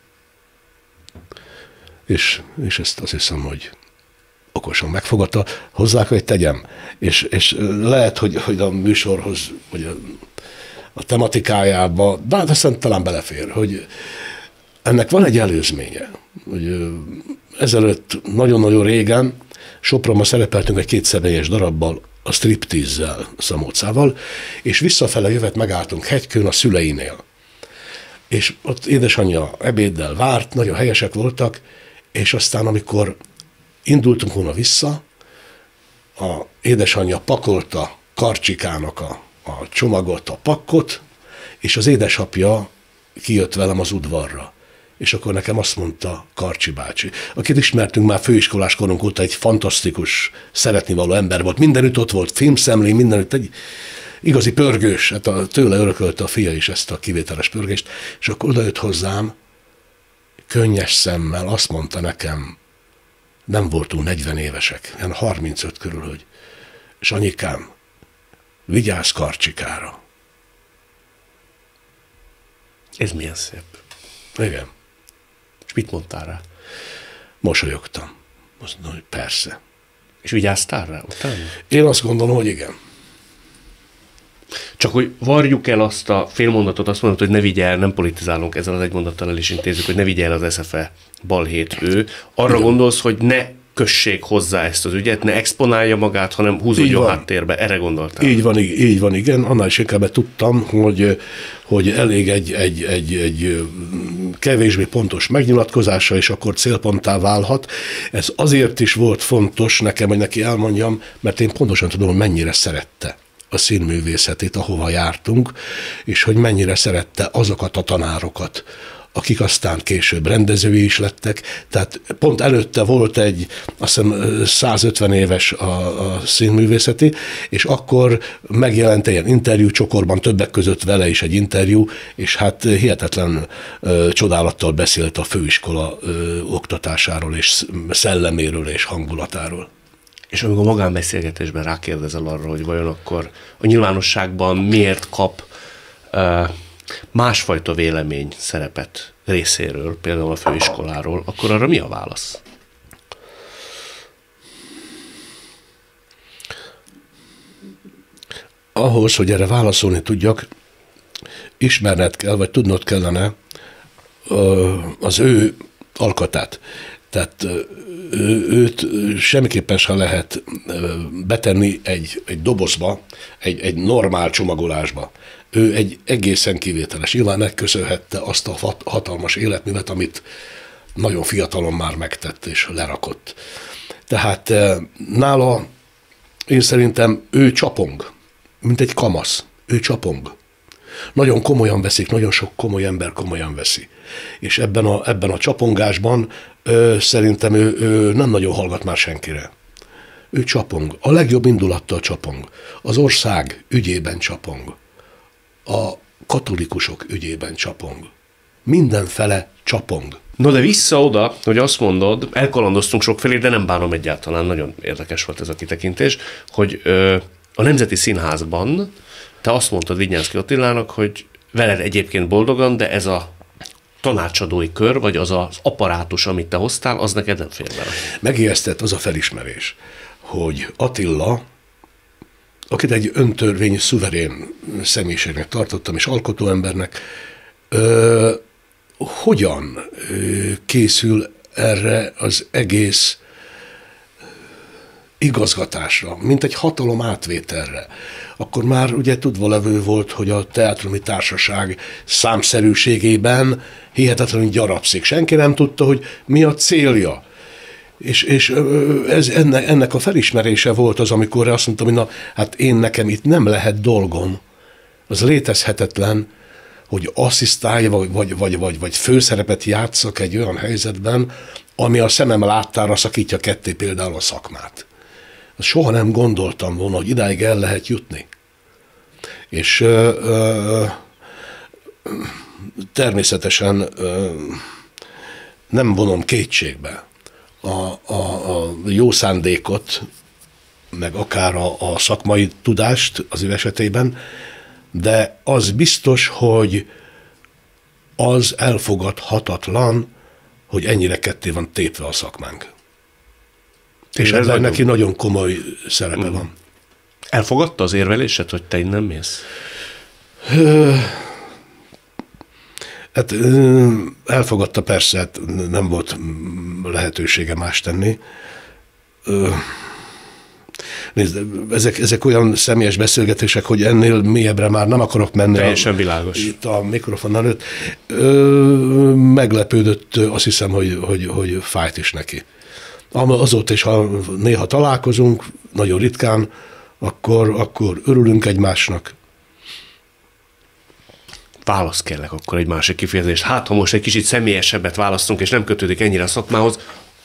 B: És, és ezt azt hiszem, hogy okosan megfogadta. Hozzá kell, hogy tegyem. És, és lehet, hogy, hogy a műsorhoz, vagy a, a tematikájába, de hát aztán talán belefér, hogy ennek van egy előzménye. Hogy ezelőtt nagyon-nagyon régen Sopronban szerepeltünk egy kétszemélyes darabbal, a striptease-zel, Szamócával, és visszafele jövet megálltunk Hegykőn a szüleinél. És ott édesanyja ebéddel várt, nagyon helyesek voltak, és aztán, amikor indultunk volna vissza, a édesanyja pakolta Karcsikának a, a csomagot, a pakkot, és az édesapja kijött velem az udvarra. És akkor nekem azt mondta Karcsi bácsi, akit ismertünk már főiskolás korunk óta, egy fantasztikus, szeretnivaló ember volt. Mindenütt ott volt, filmszemlén, mindenütt egy igazi pörgős, hát a, tőle örökölte a fia is ezt a kivételes pörgést, és akkor odajött hozzám, könnyes szemmel, azt mondta nekem, nem voltunk negyven évesek, ilyen harmincöt körül, hogy és anyikám, vigyázz Karcsikára.
A: Ez milyen szép.
B: Igen.
A: És mit mondtál rá?
B: Mosolyogtam. Azt mondom, hogy persze.
A: És vigyáztál rá utána?
B: Én azt gondolom, hogy igen.
A: Csak hogy varjuk el azt a félmondatot, azt mondod, hogy ne vigye el, nem politizálunk ezzel az egy mondattal el is intézzük, hogy ne vigye el az es ef e balhét ő. Arra igen. Gondolsz, hogy ne kössék hozzá ezt az ügyet, ne exponálja magát, hanem húzódjon háttérbe. Erre gondoltál?
B: Így van, így, így van, igen. Annál is inkább tudtam, hogy, hogy elég egy, egy, egy, egy kevésbé pontos megnyilatkozása, és akkor célponttá válhat. Ez azért is volt fontos nekem, hogy neki elmondjam, mert én pontosan tudom, hogy mennyire szerette a színművészetét, ahova jártunk, és hogy mennyire szerette azokat a tanárokat, akik aztán később rendezői is lettek. Tehát pont előtte volt egy, azt hiszem százötven éves a, a színművészeti, és akkor megjelent ilyen interjúcsokorban, többek között vele is egy interjú, és hát hihetetlen ö, csodálattal beszélt a főiskola ö, oktatásáról, és szelleméről, és hangulatáról.
A: És amikor magánbeszélgetésben rákérdezel arra, hogy vajon akkor a nyilvánosságban miért kap uh, másfajta vélemény szerepet részéről, például a főiskoláról, akkor arra mi a válasz?
B: Ahhoz, hogy erre válaszolni tudjak, ismerned kell, vagy tudnod kellene az ő alkatát. Tehát őt semmiképpen sem lehet betenni egy, egy dobozba, egy, egy normál csomagolásba. Ő egy egészen kivételes. Nyilván megköszönhette azt a hatalmas életművet, amit nagyon fiatalon már megtett és lerakott. Tehát nála én szerintem ő csapong, mint egy kamasz. Ő csapong. Nagyon komolyan veszik, nagyon sok komoly ember komolyan veszi. És ebben a, ebben a csapongásban ö, szerintem ő, ő nem nagyon hallgat már senkire. Ő csapong. A legjobb indulattal csapong. Az ország ügyében csapong. A katolikusok ügyében csapong. Mindenfele csapong.
A: No, de vissza oda, hogy azt mondod, elkalandoztunk sokfelé, de nem bánom egyáltalán, nagyon érdekes volt ez a kitekintés, hogy ö, a Nemzeti Színházban te azt mondtad Vidnyánszky Attilának, hogy veled egyébként boldogan, de ez a tanácsadói kör, vagy az az apparátus, amit te hoztál, az neked nem fér vele.
B: Megijesztett az a felismerés, hogy Attila, akit egy öntörvényű, szuverén személyiségnek tartottam, és alkotóembernek, ö, hogyan ö, készül erre az egész igazgatásra, mint egy hatalom átvételre. Akkor már ugye tudva levő volt, hogy a teátrumi társaság számszerűségében hihetetlenül gyarapszik. Senki nem tudta, hogy mi a célja. És, és ez, ennek, ennek a felismerése volt az, amikor azt mondtam, hogy na, hát én nekem itt nem lehet dolgom. Az létezhetetlen, hogy asszisztálja, vagy, vagy, vagy, vagy, vagy főszerepet játszak egy olyan helyzetben, ami a szemem láttára szakítja ketté például a szakmát. Soha nem gondoltam volna, hogy idáig el lehet jutni. És ö, ö, természetesen ö, nem vonom kétségbe a, a, a jó szándékot, meg akár a, a szakmai tudást az ő esetében, de az biztos, hogy az elfogadhatatlan, hogy ennyire ketté van tépve a szakmánk. És ebben neki nagyon komoly szerepe mm. van.
A: Elfogadta az érvelésed, hogy te innen mész?
B: Hát elfogadta, persze, hát nem volt lehetősége más tenni. Nézd, ezek, ezek olyan személyes beszélgetések, hogy ennél mélyebbre már nem akarok menni.
A: Teljesen világos.
B: Itt a mikrofon előtt. Meglepődött, azt hiszem, hogy, hogy, hogy fájt is neki. Azóta is, ha néha találkozunk, nagyon ritkán, akkor, akkor örülünk egymásnak.
A: Válasz kérlek akkor egy másik kifejezést. Hát, ha most egy kicsit személyesebbet választunk, és nem kötődik ennyire a szakmához.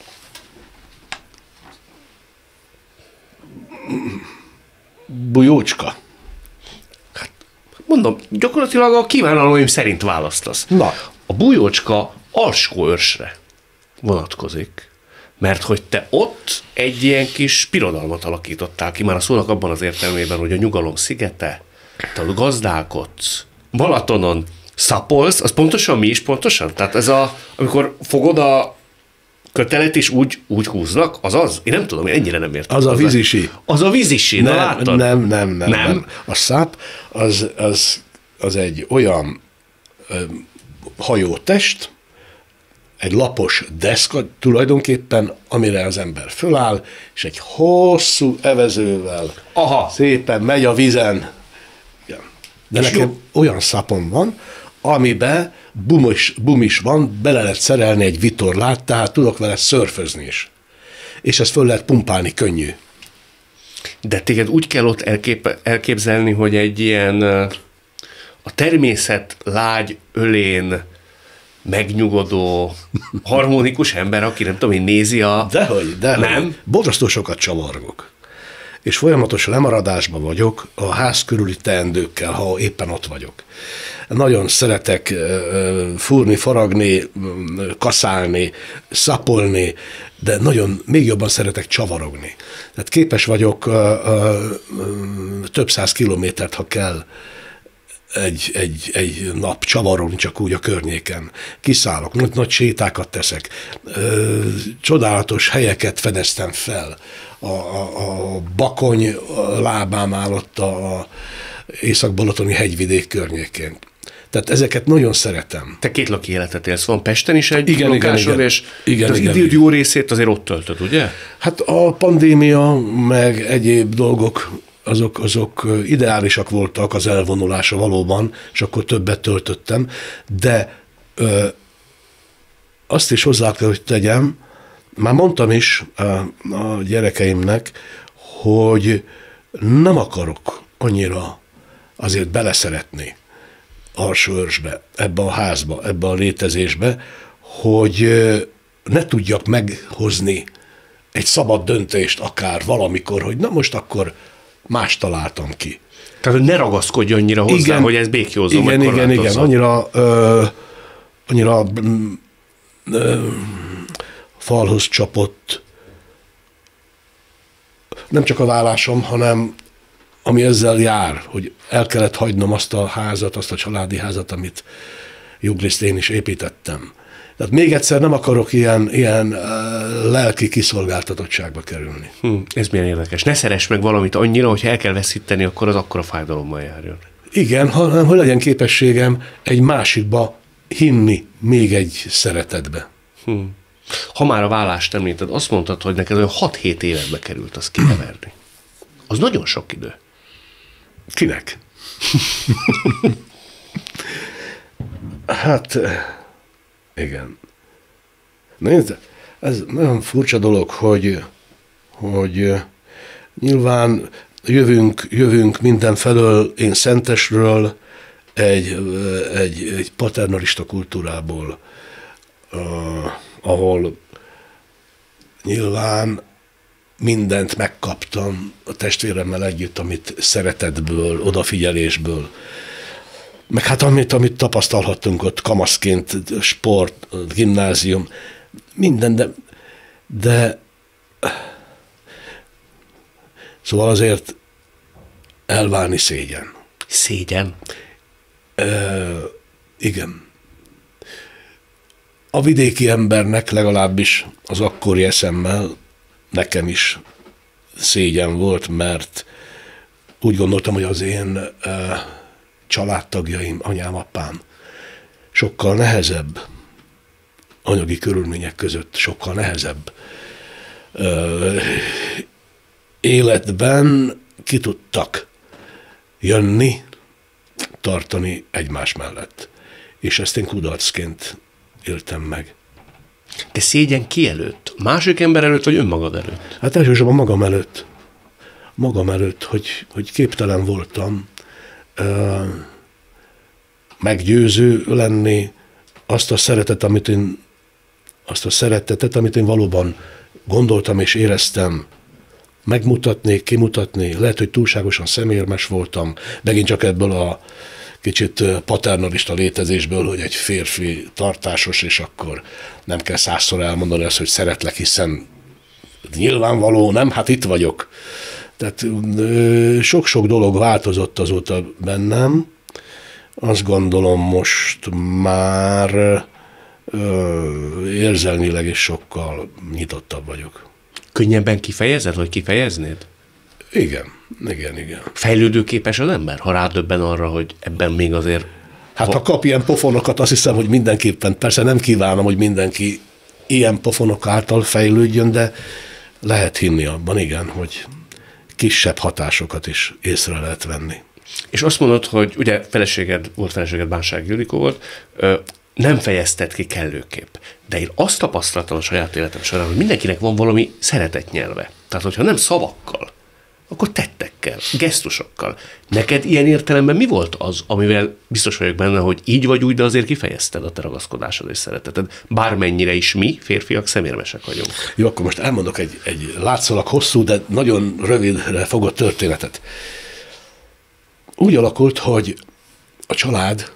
B: Bujócska.
A: Hát, mondom, gyakorlatilag a kívánalmaim szerint választasz.
B: Na.
A: A bujócska alsó őrsre vonatkozik, mert hogy te ott egy ilyen kis birodalmat alakítottál ki, már a szónak abban az értelmében, hogy a nyugalom szigete, te ott gazdálkodsz, Balatonon szapolsz, az pontosan mi is pontosan? Tehát ez a, amikor fogod a kötelet is úgy, úgy húznak, az az? Én nem tudom, én ennyire nem értem.
B: Az a vízisi.
A: Az a vízisi,
B: nem,
A: na láttad?
B: Nem, nem, nem,
A: nem.
B: nem. A száp az, az, az egy olyan ö, hajótest, egy lapos deszka tulajdonképpen, amire az ember föláll, és egy hosszú evezővel
A: Aha.
B: szépen megy a vízen. Ja. De és nekem jó. Olyan szapom van, amiben bumis, bumis van, bele lehet szerelni egy vitorlát, tehát tudok vele szörfözni is. És ezt föl lehet pumpálni, könnyű.
A: De téged úgy kell ott elkép, elképzelni, hogy egy ilyen a természet lágy ölén megnyugodó, harmonikus ember, aki nem tudom, én nézi a...
B: Dehogy, dehogy.
A: Nem?
B: Borzasztó sokat csavargok. És folyamatos lemaradásban vagyok a ház körüli teendőkkel, ha éppen ott vagyok. Nagyon szeretek fúrni, faragni, kaszálni, szapolni, de nagyon, még jobban szeretek csavarogni. Tehát képes vagyok uh, uh, több száz kilométert, ha kell, egy, egy, egy nap csavarogni csak úgy a környéken. Kiszállok, nagy, nagy sétákat teszek, uh, csodálatos helyeket fedeztem fel. A, a, a Bakony lábám áll ott a, a észak-balatoni hegyvidék környékén. Tehát ezeket nagyon szeretem.
A: Te két laki életet élsz, van Pesten is egy
B: igen,
A: lakásod,
B: igen,
A: és
B: igen,
A: az
B: igen,
A: időd
B: igen.
A: jó részét azért ott töltöd, ugye?
B: Hát a pandémia, meg egyéb dolgok, azok, azok ideálisak voltak az elvonulása valóban, és akkor többet töltöttem, de ö, azt is hozzá kell, hogy tegyem, már mondtam is a, a gyerekeimnek, hogy nem akarok annyira azért beleszeretni alsóörsbe, ebbe a házba, ebbe a létezésbe, hogy ne tudjak meghozni egy szabad döntést akár valamikor, hogy na most akkor más találtam ki.
A: Tehát, hogy ne ragaszkodj annyira hozzá, igen, hogy ez békjózzon,
B: igen,
A: meg
B: igen, igen, annyira, ö, annyira ö, falhoz csapott nem csak a vállásom, hanem ami ezzel jár, hogy el kellett hagynom azt a házat, azt a családi házat, amit jogriszt én is építettem. Tehát még egyszer nem akarok ilyen, ilyen uh, lelki kiszolgáltatottságba kerülni.
A: Hm, ez milyen érdekes. Ne szeress meg valamit annyira, hogy el kell veszíteni, akkor az akkora fájdalommal járjon.
B: Igen, hanem hogy legyen képességem egy másikba hinni, még egy szeretetbe.
A: Hm. Ha már a vállást említed, azt mondtad, hogy neked olyan hat-hét évekbe került azt kiheverni. Az nagyon sok idő.
B: Kinek? Hát, igen. Nézd, ez nagyon furcsa dolog, hogy, hogy nyilván jövünk, jövünk mindenfelől, én Szentesről, egy, egy, egy paternalista kultúrából, uh, ahol nyilván mindent megkaptam a testvéremmel együtt, amit szeretetből, odafigyelésből. Meg hát amit, amit tapasztalhattunk ott kamaszként, sport, gimnázium, minden, de, de szóval azért elválni szégyen.
A: Szégyen?
B: E, igen. A vidéki embernek legalábbis az akkori eszemmel nekem is szégyen volt, mert úgy gondoltam, hogy az én uh, családtagjaim, anyám, apám sokkal nehezebb anyagi körülmények között, sokkal nehezebb uh, életben ki tudtak jönni, tartani egymás mellett. És ezt én kudarcként éltem meg.
A: De szégyen ki előtt? Másik ember előtt, vagy önmagad előtt?
B: Hát elsősorban magam előtt. Magam előtt, hogy, hogy képtelen voltam uh, meggyőző lenni, azt a szeretet, amit én, azt a szeretetet, amit én valóban gondoltam és éreztem, megmutatni, kimutatni. Lehet, hogy túlságosan szemérmes voltam, megint csak ebből a kicsit paternalista létezésből, hogy egy férfi tartásos, és akkor nem kell százszor elmondani azt, hogy szeretlek, hiszen nyilvánvaló, nem? Hát itt vagyok. Tehát sok-sok dolog változott azóta bennem. Azt gondolom, most már ö, érzelmileg is sokkal nyitottabb vagyok.
A: Könnyebben kifejezed, vagy kifejeznéd?
B: Igen, igen, igen.
A: Fejlődőképes az ember, ha rádöbben arra, hogy ebben még azért...
B: Hát ha kap ilyen pofonokat, azt hiszem, hogy mindenképpen, persze nem kívánom, hogy mindenki ilyen pofonok által fejlődjön, de lehet hinni abban, igen, hogy kisebb hatásokat is észre lehet venni.
A: És azt mondod, hogy ugye feleséged, volt feleséged, Bánsági Ildikó volt, nem fejezted ki kellőképp. De én azt tapasztaltam a saját életem során, hogy mindenkinek van valami szeretetnyelve. Tehát, hogyha nem szavakkal akkor tettekkel, gesztusokkal. Neked ilyen értelemben mi volt az, amivel biztos vagyok benne, hogy így vagy úgy, de azért kifejezted a te ragaszkodásod és szereteted. Bármennyire is mi, férfiak, szemérmesek vagyunk.
B: Jó, akkor most elmondok egy, egy látszólag hosszú, de nagyon rövidre fogott történetet. Úgy alakult, hogy a család,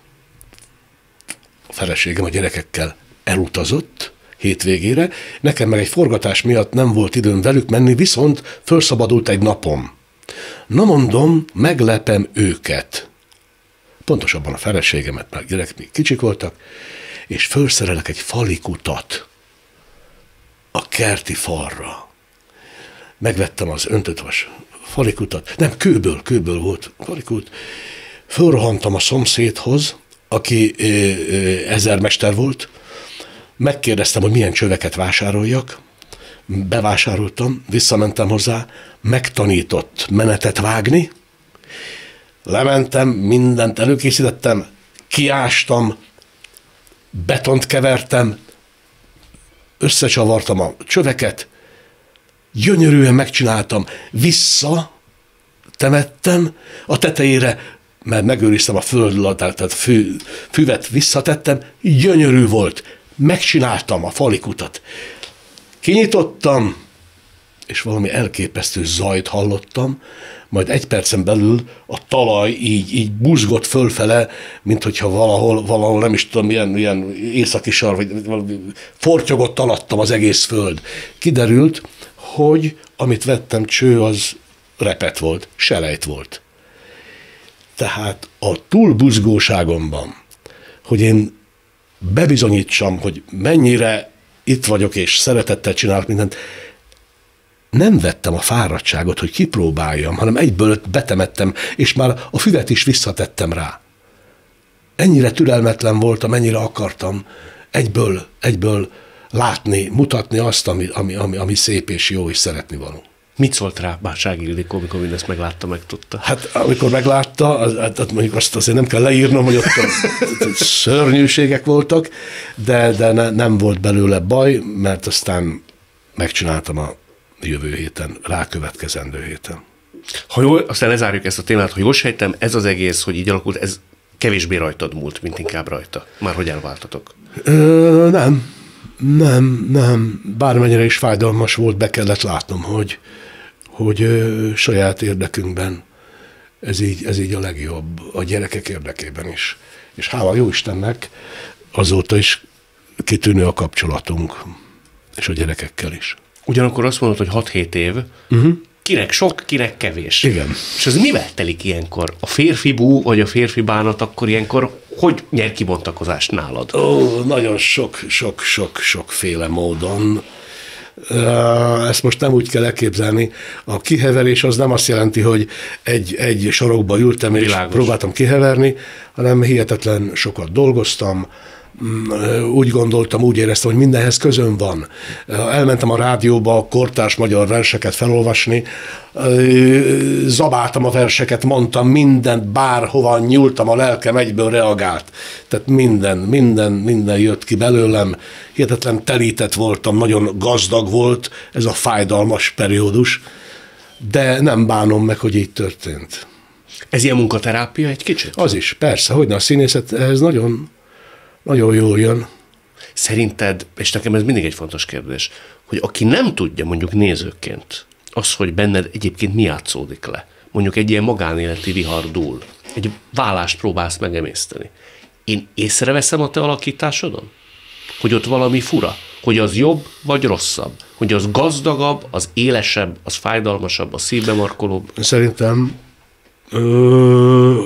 B: a feleségem a gyerekekkel elutazott hétvégére, nekem meg egy forgatás miatt nem volt időm velük menni, viszont felszabadult egy napom. Na mondom, meglepem őket. Pontosabban a feleségemet, mert gyerekek még kicsik voltak, és felszerelek egy falikutat a kerti falra. Megvettem az öntötvas falikutat, nem, kőből, kőből volt falikut. Fölrohantam a szomszédhoz, aki ö, ö, ezermester volt, megkérdeztem, hogy milyen csöveket vásároljak, bevásároltam, visszamentem hozzá, megtanított menetet vágni, lementem, mindent előkészítettem, kiástam, betont kevertem, összecsavartam a csöveket, gyönyörűen megcsináltam, vissza temettem, a tetejére, mert megőriztem a föld, tehát fű, füvet visszatettem, gyönyörű volt, megcsináltam a falikutat. Kinyitottam, és valami elképesztő zajt hallottam, majd egy percen belül a talaj így, így buzgott fölfele, mint hogyha valahol, valahol nem is tudom, milyen, milyen északi sar, vagy valami fortyogott alattam az egész föld. Kiderült, hogy amit vettem cső, az repet volt, selejt volt. Tehát a túlbuzgóságomban, hogy én bebizonyítsam, hogy mennyire itt vagyok, és szeretettel csinálok mindent, nem vettem a fáradtságot, hogy kipróbáljam, hanem egyből betemettem, és már a füvet is visszatettem rá. Ennyire türelmetlen voltam, ennyire akartam egyből, egyből látni, mutatni azt, ami, ami, ami, ami szép és jó, és szeretni való.
A: Mit szólt rá Bársági Ildikó, amikor mindezt meglátta, megtudta?
B: Hát amikor meglátta, az, hát mondjuk azt azért nem kell leírnom, hogy ott szörnyűségek voltak, de, de ne, nem volt belőle baj, mert aztán megcsináltam a jövő héten, rákövetkezendő héten.
A: Ha jól, aztán lezárjuk ezt a témát, ha jól sejtem, ez az egész, hogy így alakult, ez kevésbé rajtad múlt, mint inkább rajta. Már hogy elváltatok?
B: Ö, nem, nem, nem. Bármennyire is fájdalmas volt, be kellett látnom, hogy, hogy ö, saját érdekünkben ez így, ez így a legjobb, a gyerekek érdekében is. És hála jó Istennek, azóta is kitűnő a kapcsolatunk, és a gyerekekkel is.
A: Ugyanakkor azt mondod, hogy hat-hét év, uh-huh. Kinek sok, kinek kevés.
B: Igen.
A: És az mivel telik ilyenkor? A férfi bú, vagy a férfi bánat akkor ilyenkor hogy nyer kibontakozást nálad?
B: Ó, nagyon sok, sok, sok, sokféle módon. Ezt most nem úgy kell elképzelni. A kiheverés az nem azt jelenti, hogy egy, egy sarokba ültem és Világos. próbáltam kiheverni, hanem hihetetlen sokat dolgoztam, úgy gondoltam, úgy éreztem, hogy mindenhez közön van. Elmentem a rádióba a kortárs magyar verseket felolvasni, zabáltam a verseket, mondtam mindent, bárhova nyúltam, a lelkem egyből reagált. Tehát minden, minden, minden jött ki belőlem. Hihetetlen telített voltam, nagyon gazdag volt ez a fájdalmas periódus, de nem bánom meg, hogy így történt.
A: Ez ilyen munkaterápia egy kicsit?
B: Az is, persze, hogyne a színészet, ez nagyon Nagyon jól jön.
A: Szerinted, és nekem ez mindig egy fontos kérdés, hogy aki nem tudja mondjuk nézőként az, hogy benned egyébként mi játszódik le, mondjuk egy ilyen magánéleti vihar dúl, egy vállást próbálsz megemészteni, én észreveszem a te alakításodon? Hogy ott valami fura? Hogy az jobb vagy rosszabb? Hogy az gazdagabb, az élesebb, az fájdalmasabb, a szívbe markolóbb?
B: Szerintem ö...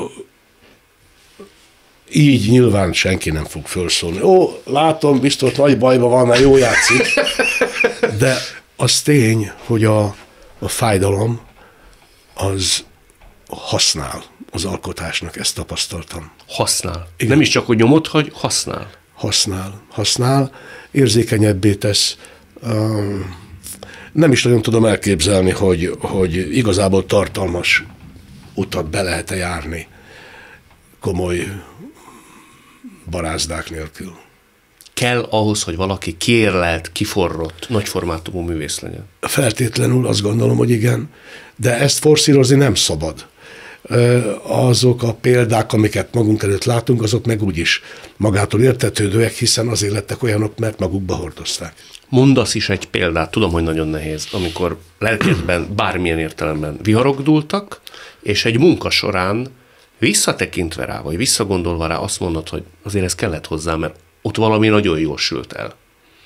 B: így nyilván senki nem fog felszólni. Ó, látom, biztos nagy bajban van, mert jó játszik. De az tény, hogy a, a fájdalom az használ az alkotásnak, ezt tapasztaltam.
A: Használ. Igen. Nem is csak, hogy nyomod, hogy használ.
B: Használ, használ, érzékenyebbé tesz. Nem is nagyon tudom elképzelni, hogy, hogy igazából tartalmas utat be lehet-e járni komoly barázdák nélkül.
A: kell ahhoz, hogy valaki kérlelt, kiforrott, nagyformátumú művész legyen?
B: Feltétlenül azt gondolom, hogy igen, de ezt forszírozni nem szabad. Azok a példák, amiket magunk előtt látunk, azok meg úgyis magától értetődőek, hiszen azért lettek olyanok, mert magukba hordozták.
A: Mondasz is egy példát, tudom, hogy nagyon nehéz, amikor lelkedben bármilyen értelemben viharok dúltak, és egy munka során visszatekintve rá, vagy visszagondolva rá azt mondod, hogy azért ez kellett hozzá, mert ott valami nagyon jól sült el.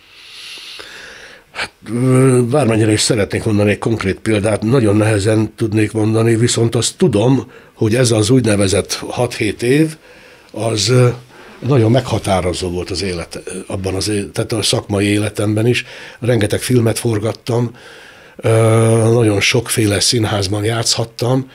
B: Hát, bármennyire is szeretnék mondani egy konkrét példát, nagyon nehezen tudnék mondani, viszont azt tudom, hogy ez az úgynevezett hat-hét év, az nagyon meghatározó volt az élet, abban az, tehát a szakmai életemben is. Rengeteg filmet forgattam, nagyon sokféle színházban játszhattam,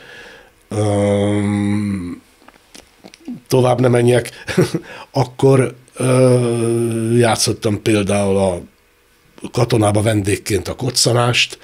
B: tovább nem menjek, akkor játszottam például a katonába vendégként a Koccanást,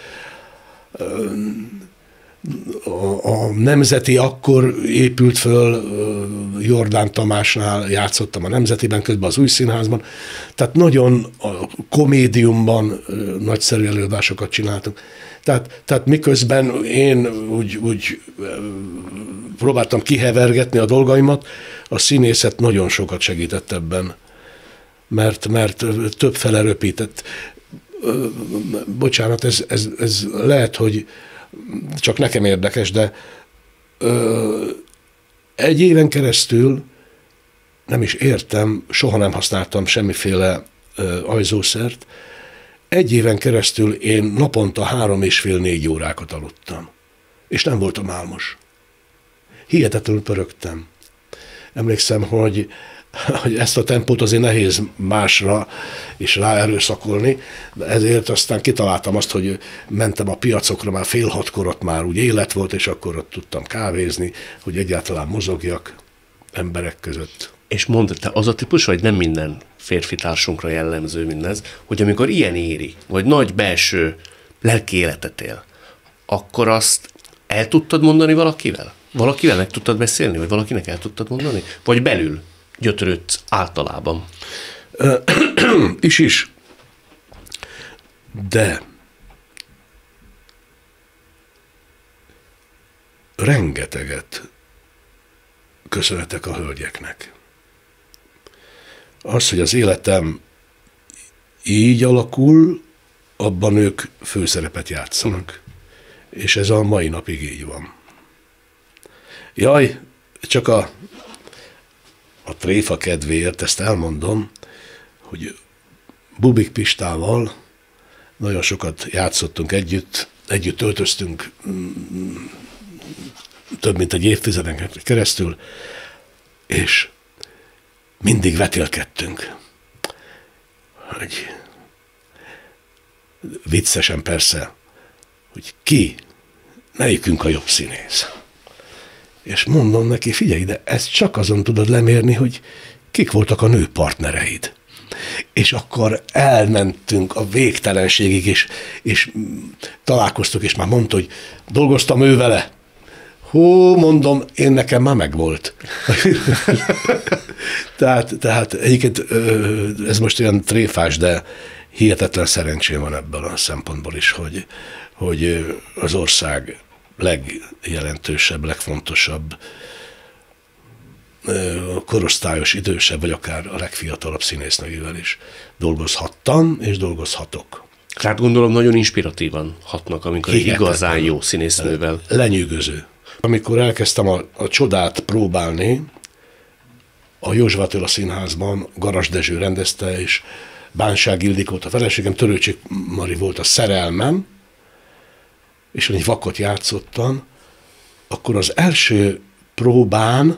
B: a, a Nemzeti akkor épült föl, Jordán Tamásnál játszottam a Nemzetiben, közben az Új Színházban, tehát nagyon a komédiumban nagyszerű előadásokat csináltunk. Tehát, tehát miközben én úgy, úgy próbáltam kihevergetni a dolgaimat, a színészet nagyon sokat segített ebben, mert, mert többfele röpített. Bocsánat, ez, ez, ez lehet, hogy csak nekem érdekes, de ö, egy éven keresztül nem is értem, soha nem használtam semmiféle ö, ajzószert, egy éven keresztül én naponta három és fél négy órákat aludtam, és nem voltam álmos. Hihetetlenül pörögtem. Emlékszem, hogy hogy ezt a tempót azért nehéz másra is ráerőszakolni, de ezért aztán kitaláltam azt, hogy mentem a piacokra, már fél hatkor ott már úgy élet volt, és akkor ott tudtam kávézni, hogy egyáltalán mozogjak emberek között.
A: És mondd, te az a típus, vagy nem minden férfi társunkra jellemző mindez, hogy amikor ilyen éri, vagy nagy belső lelki életet él, akkor azt el tudtad mondani valakivel? Valakivel meg tudtad beszélni, vagy valakinek el tudtad mondani? Vagy belül gyötrődsz általában?
B: is is. De rengeteget köszönhetek a hölgyeknek. Az, hogy az életem így alakul, abban ők főszerepet játszanak. Hmm. És ez a mai napig így van. Jaj, csak a a tréfa kedvéért ezt elmondom, hogy Bubik Pistával nagyon sokat játszottunk együtt, együtt töltöztünk több mint egy évtizeden keresztül, és mindig vetélkedtünk, hogy viccesen persze, hogy ki, melyikünk a jobb színész. És mondom neki, figyelj, de ezt csak azon tudod lemérni, hogy kik voltak a nő partnereid. És akkor elmentünk a végtelenségig, és, és találkoztuk, és már mondta, hogy dolgoztam ő vele. Hú, mondom, én nekem már megvolt. tehát, tehát egyébként ez most olyan tréfás, de hihetetlen szerencsém van ebből a szempontból is, hogy, hogy az ország legjelentősebb, legfontosabb, korosztályos, idősebb, vagy akár a legfiatalabb színésznőivel is dolgozhattam, és dolgozhatok.
A: Hát gondolom nagyon inspiratívan hatnak, amikor egy igazán jó színésznővel.
B: Lenyűgöző. Amikor elkezdtem a, a csodát próbálni, a József Attila Színházban Garas Dezső rendezte, és Bánság Ildikó volt a feleségem, Törőcsik Mari volt a szerelmem, és egy vakot játszottam, akkor az első próbán,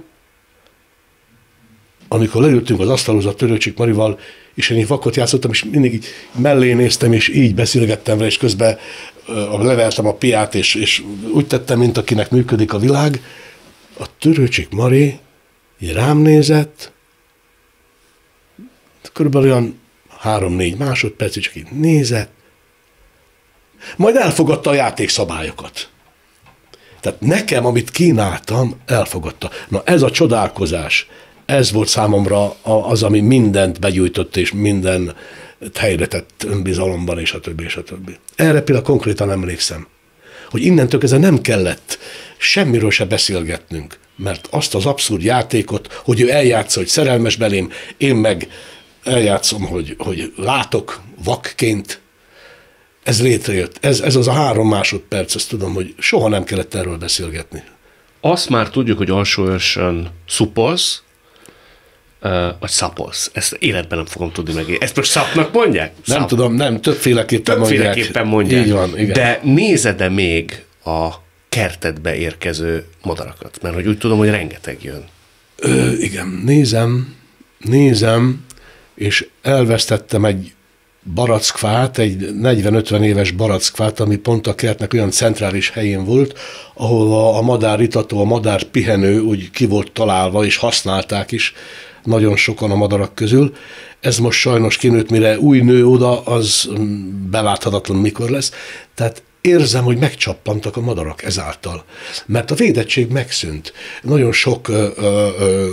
B: amikor leültünk az asztalhoz a Törőcsik Marival, és én egy vakot játszottam, és mindig így mellé néztem, és így beszélgettem vele, és közben leveltem a piát, és, és úgy tettem, mint akinek működik a világ. A Törőcsik Mari így rám nézett, körülbelül olyan három-négy másodperc, csak így nézett, majd elfogadta a játékszabályokat. Tehát nekem, amit kínáltam, elfogadta. Na ez a csodálkozás, Ez volt számomra az, ami mindent begyújtott, és minden helyre tett önbizalomban, és a többi, és a többi. Erre például konkrétan emlékszem, hogy innentől kezdve nem kellett semmiről se beszélgetnünk, mert azt az abszurd játékot, hogy ő eljátsza, hogy szerelmes belém, én meg eljátszom, hogy, hogy látok vakként, ez létrejött. Ez, ez az a három másodperc, azt tudom, hogy soha nem kellett erről beszélgetni.
A: Azt már tudjuk, hogy alsóőrsön szupolsz, vagy szapolsz. Ezt életben nem fogom tudni meg. Ezt most szapnak mondják?
B: Nem
A: Szap.
B: tudom, nem, többféleképpen mondják.
A: Többféleképpen mondják.
B: Így van, igen.
A: De nézed-e még a kertedbe érkező madarakat? Mert hogy úgy tudom, hogy rengeteg jön.
B: Ö, igen, nézem, nézem, és elvesztettem egy barackfát, egy negyven-ötven éves barackfát, ami pont a kertnek olyan centrális helyén volt, ahol a, a madáritató, a madár pihenő úgy ki volt találva, és használták is nagyon sokan a madarak közül. Ez most sajnos kinőtt, mire új nő oda, az beláthatatlan mikor lesz. Tehát érzem, hogy megcsappantak a madarak ezáltal, mert a védettség megszűnt. Nagyon sok ö, ö,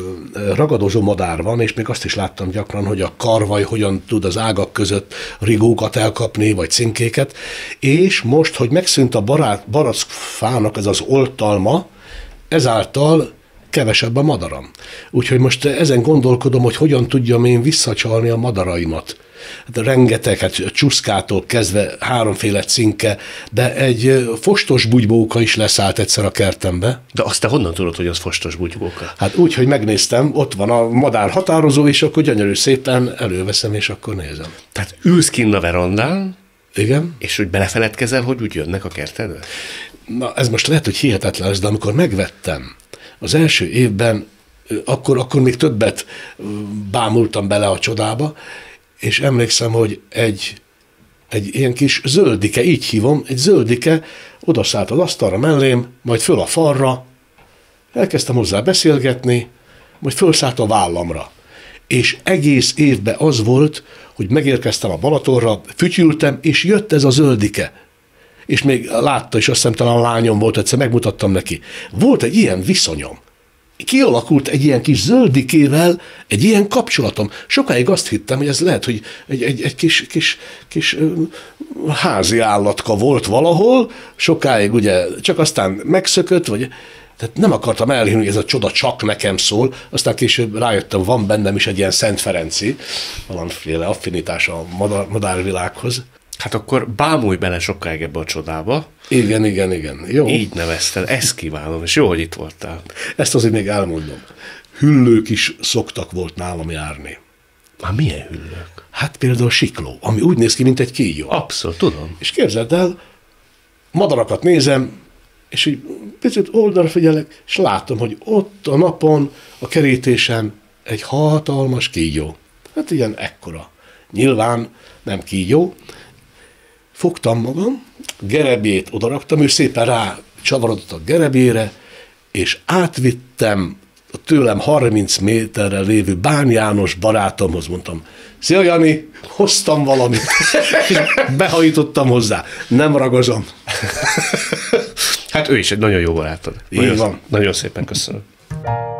B: ö, ragadozó madár van, és még azt is láttam gyakran, hogy a karvaj hogyan tud az ágak között rigókat elkapni, vagy cinkéket, és most, hogy megszűnt a barát, barackfának ez az oltalma, ezáltal kevesebb a madaram. Úgyhogy most ezen gondolkodom, hogy hogyan tudjam én visszacsalni a madaraimat. Hát rengeteg, hát csuszkától kezdve háromféle cinke, de egy fostos bugybóka is leszállt egyszer a kertembe.
A: De azt te honnan tudod, hogy az fostos bugybóka?
B: Hát úgy, hogy megnéztem, ott van a madár határozó, és akkor gyönyörű szépen előveszem, és akkor nézem.
A: Tehát ülsz kinn a verandán,
B: igen,
A: és úgy belefeledkezel, hogy úgy jönnek a kertedbe?
B: Na, ez most lehet, hogy hihetetlen lesz, de amikor megvettem, az első évben, akkor, akkor még többet bámultam bele a csodába, és emlékszem, hogy egy, egy ilyen kis zöldike, így hívom, egy zöldike odaszállt az asztalra mellém, majd föl a falra, elkezdtem hozzá beszélgetni, majd fölszállt a vállamra. És egész évben az volt, hogy megérkeztem a Balatonra, fütyültem, és jött ez a zöldike. És még látta, és azt hiszem talán a lányom volt, egyszer megmutattam neki. Volt egy ilyen viszonyom. Kialakult egy ilyen kis zöldikével egy ilyen kapcsolatom. Sokáig azt hittem, hogy ez lehet, hogy egy, egy, egy kis, kis, kis házi állatka volt valahol, sokáig ugye csak aztán megszökött, vagy tehát nem akartam elhinni, hogy ez a csoda csak nekem szól, aztán később rájöttem, van bennem is egy ilyen Szent Ferenci, valamiféle affinitás a madár, madárvilághoz.
A: Hát akkor bámulj bele sokáig ebbe a csodába.
B: Igen, igen, igen. Jó.
A: Így nevezted, ezt kívánom, és jó, hogy itt voltál.
B: Ezt azért még elmondom. Hüllők is szoktak volt nálam járni.
A: Már milyen hüllők?
B: Hát például sikló, ami úgy néz ki, mint egy kígyó.
A: Abszolút, tudom.
B: És képzeld el, madarakat nézem, és így picit oldalra figyelek, és látom, hogy ott a napon, a kerítésen egy hatalmas kígyó. Hát ilyen ekkora. Nyilván nem kígyó. Fogtam magam, gerebjét odaraktam, ő szépen rá csavarodott a gerebjére, és átvittem a tőlem harminc méterre lévő Bán János barátomhoz, mondtam, szia Jani, hoztam valamit, és behajítottam hozzá, nem ragozom.
A: Hát ő is egy nagyon jó barátod.
B: Így
A: Nagyon,
B: van.
A: Nagyon szépen köszönöm.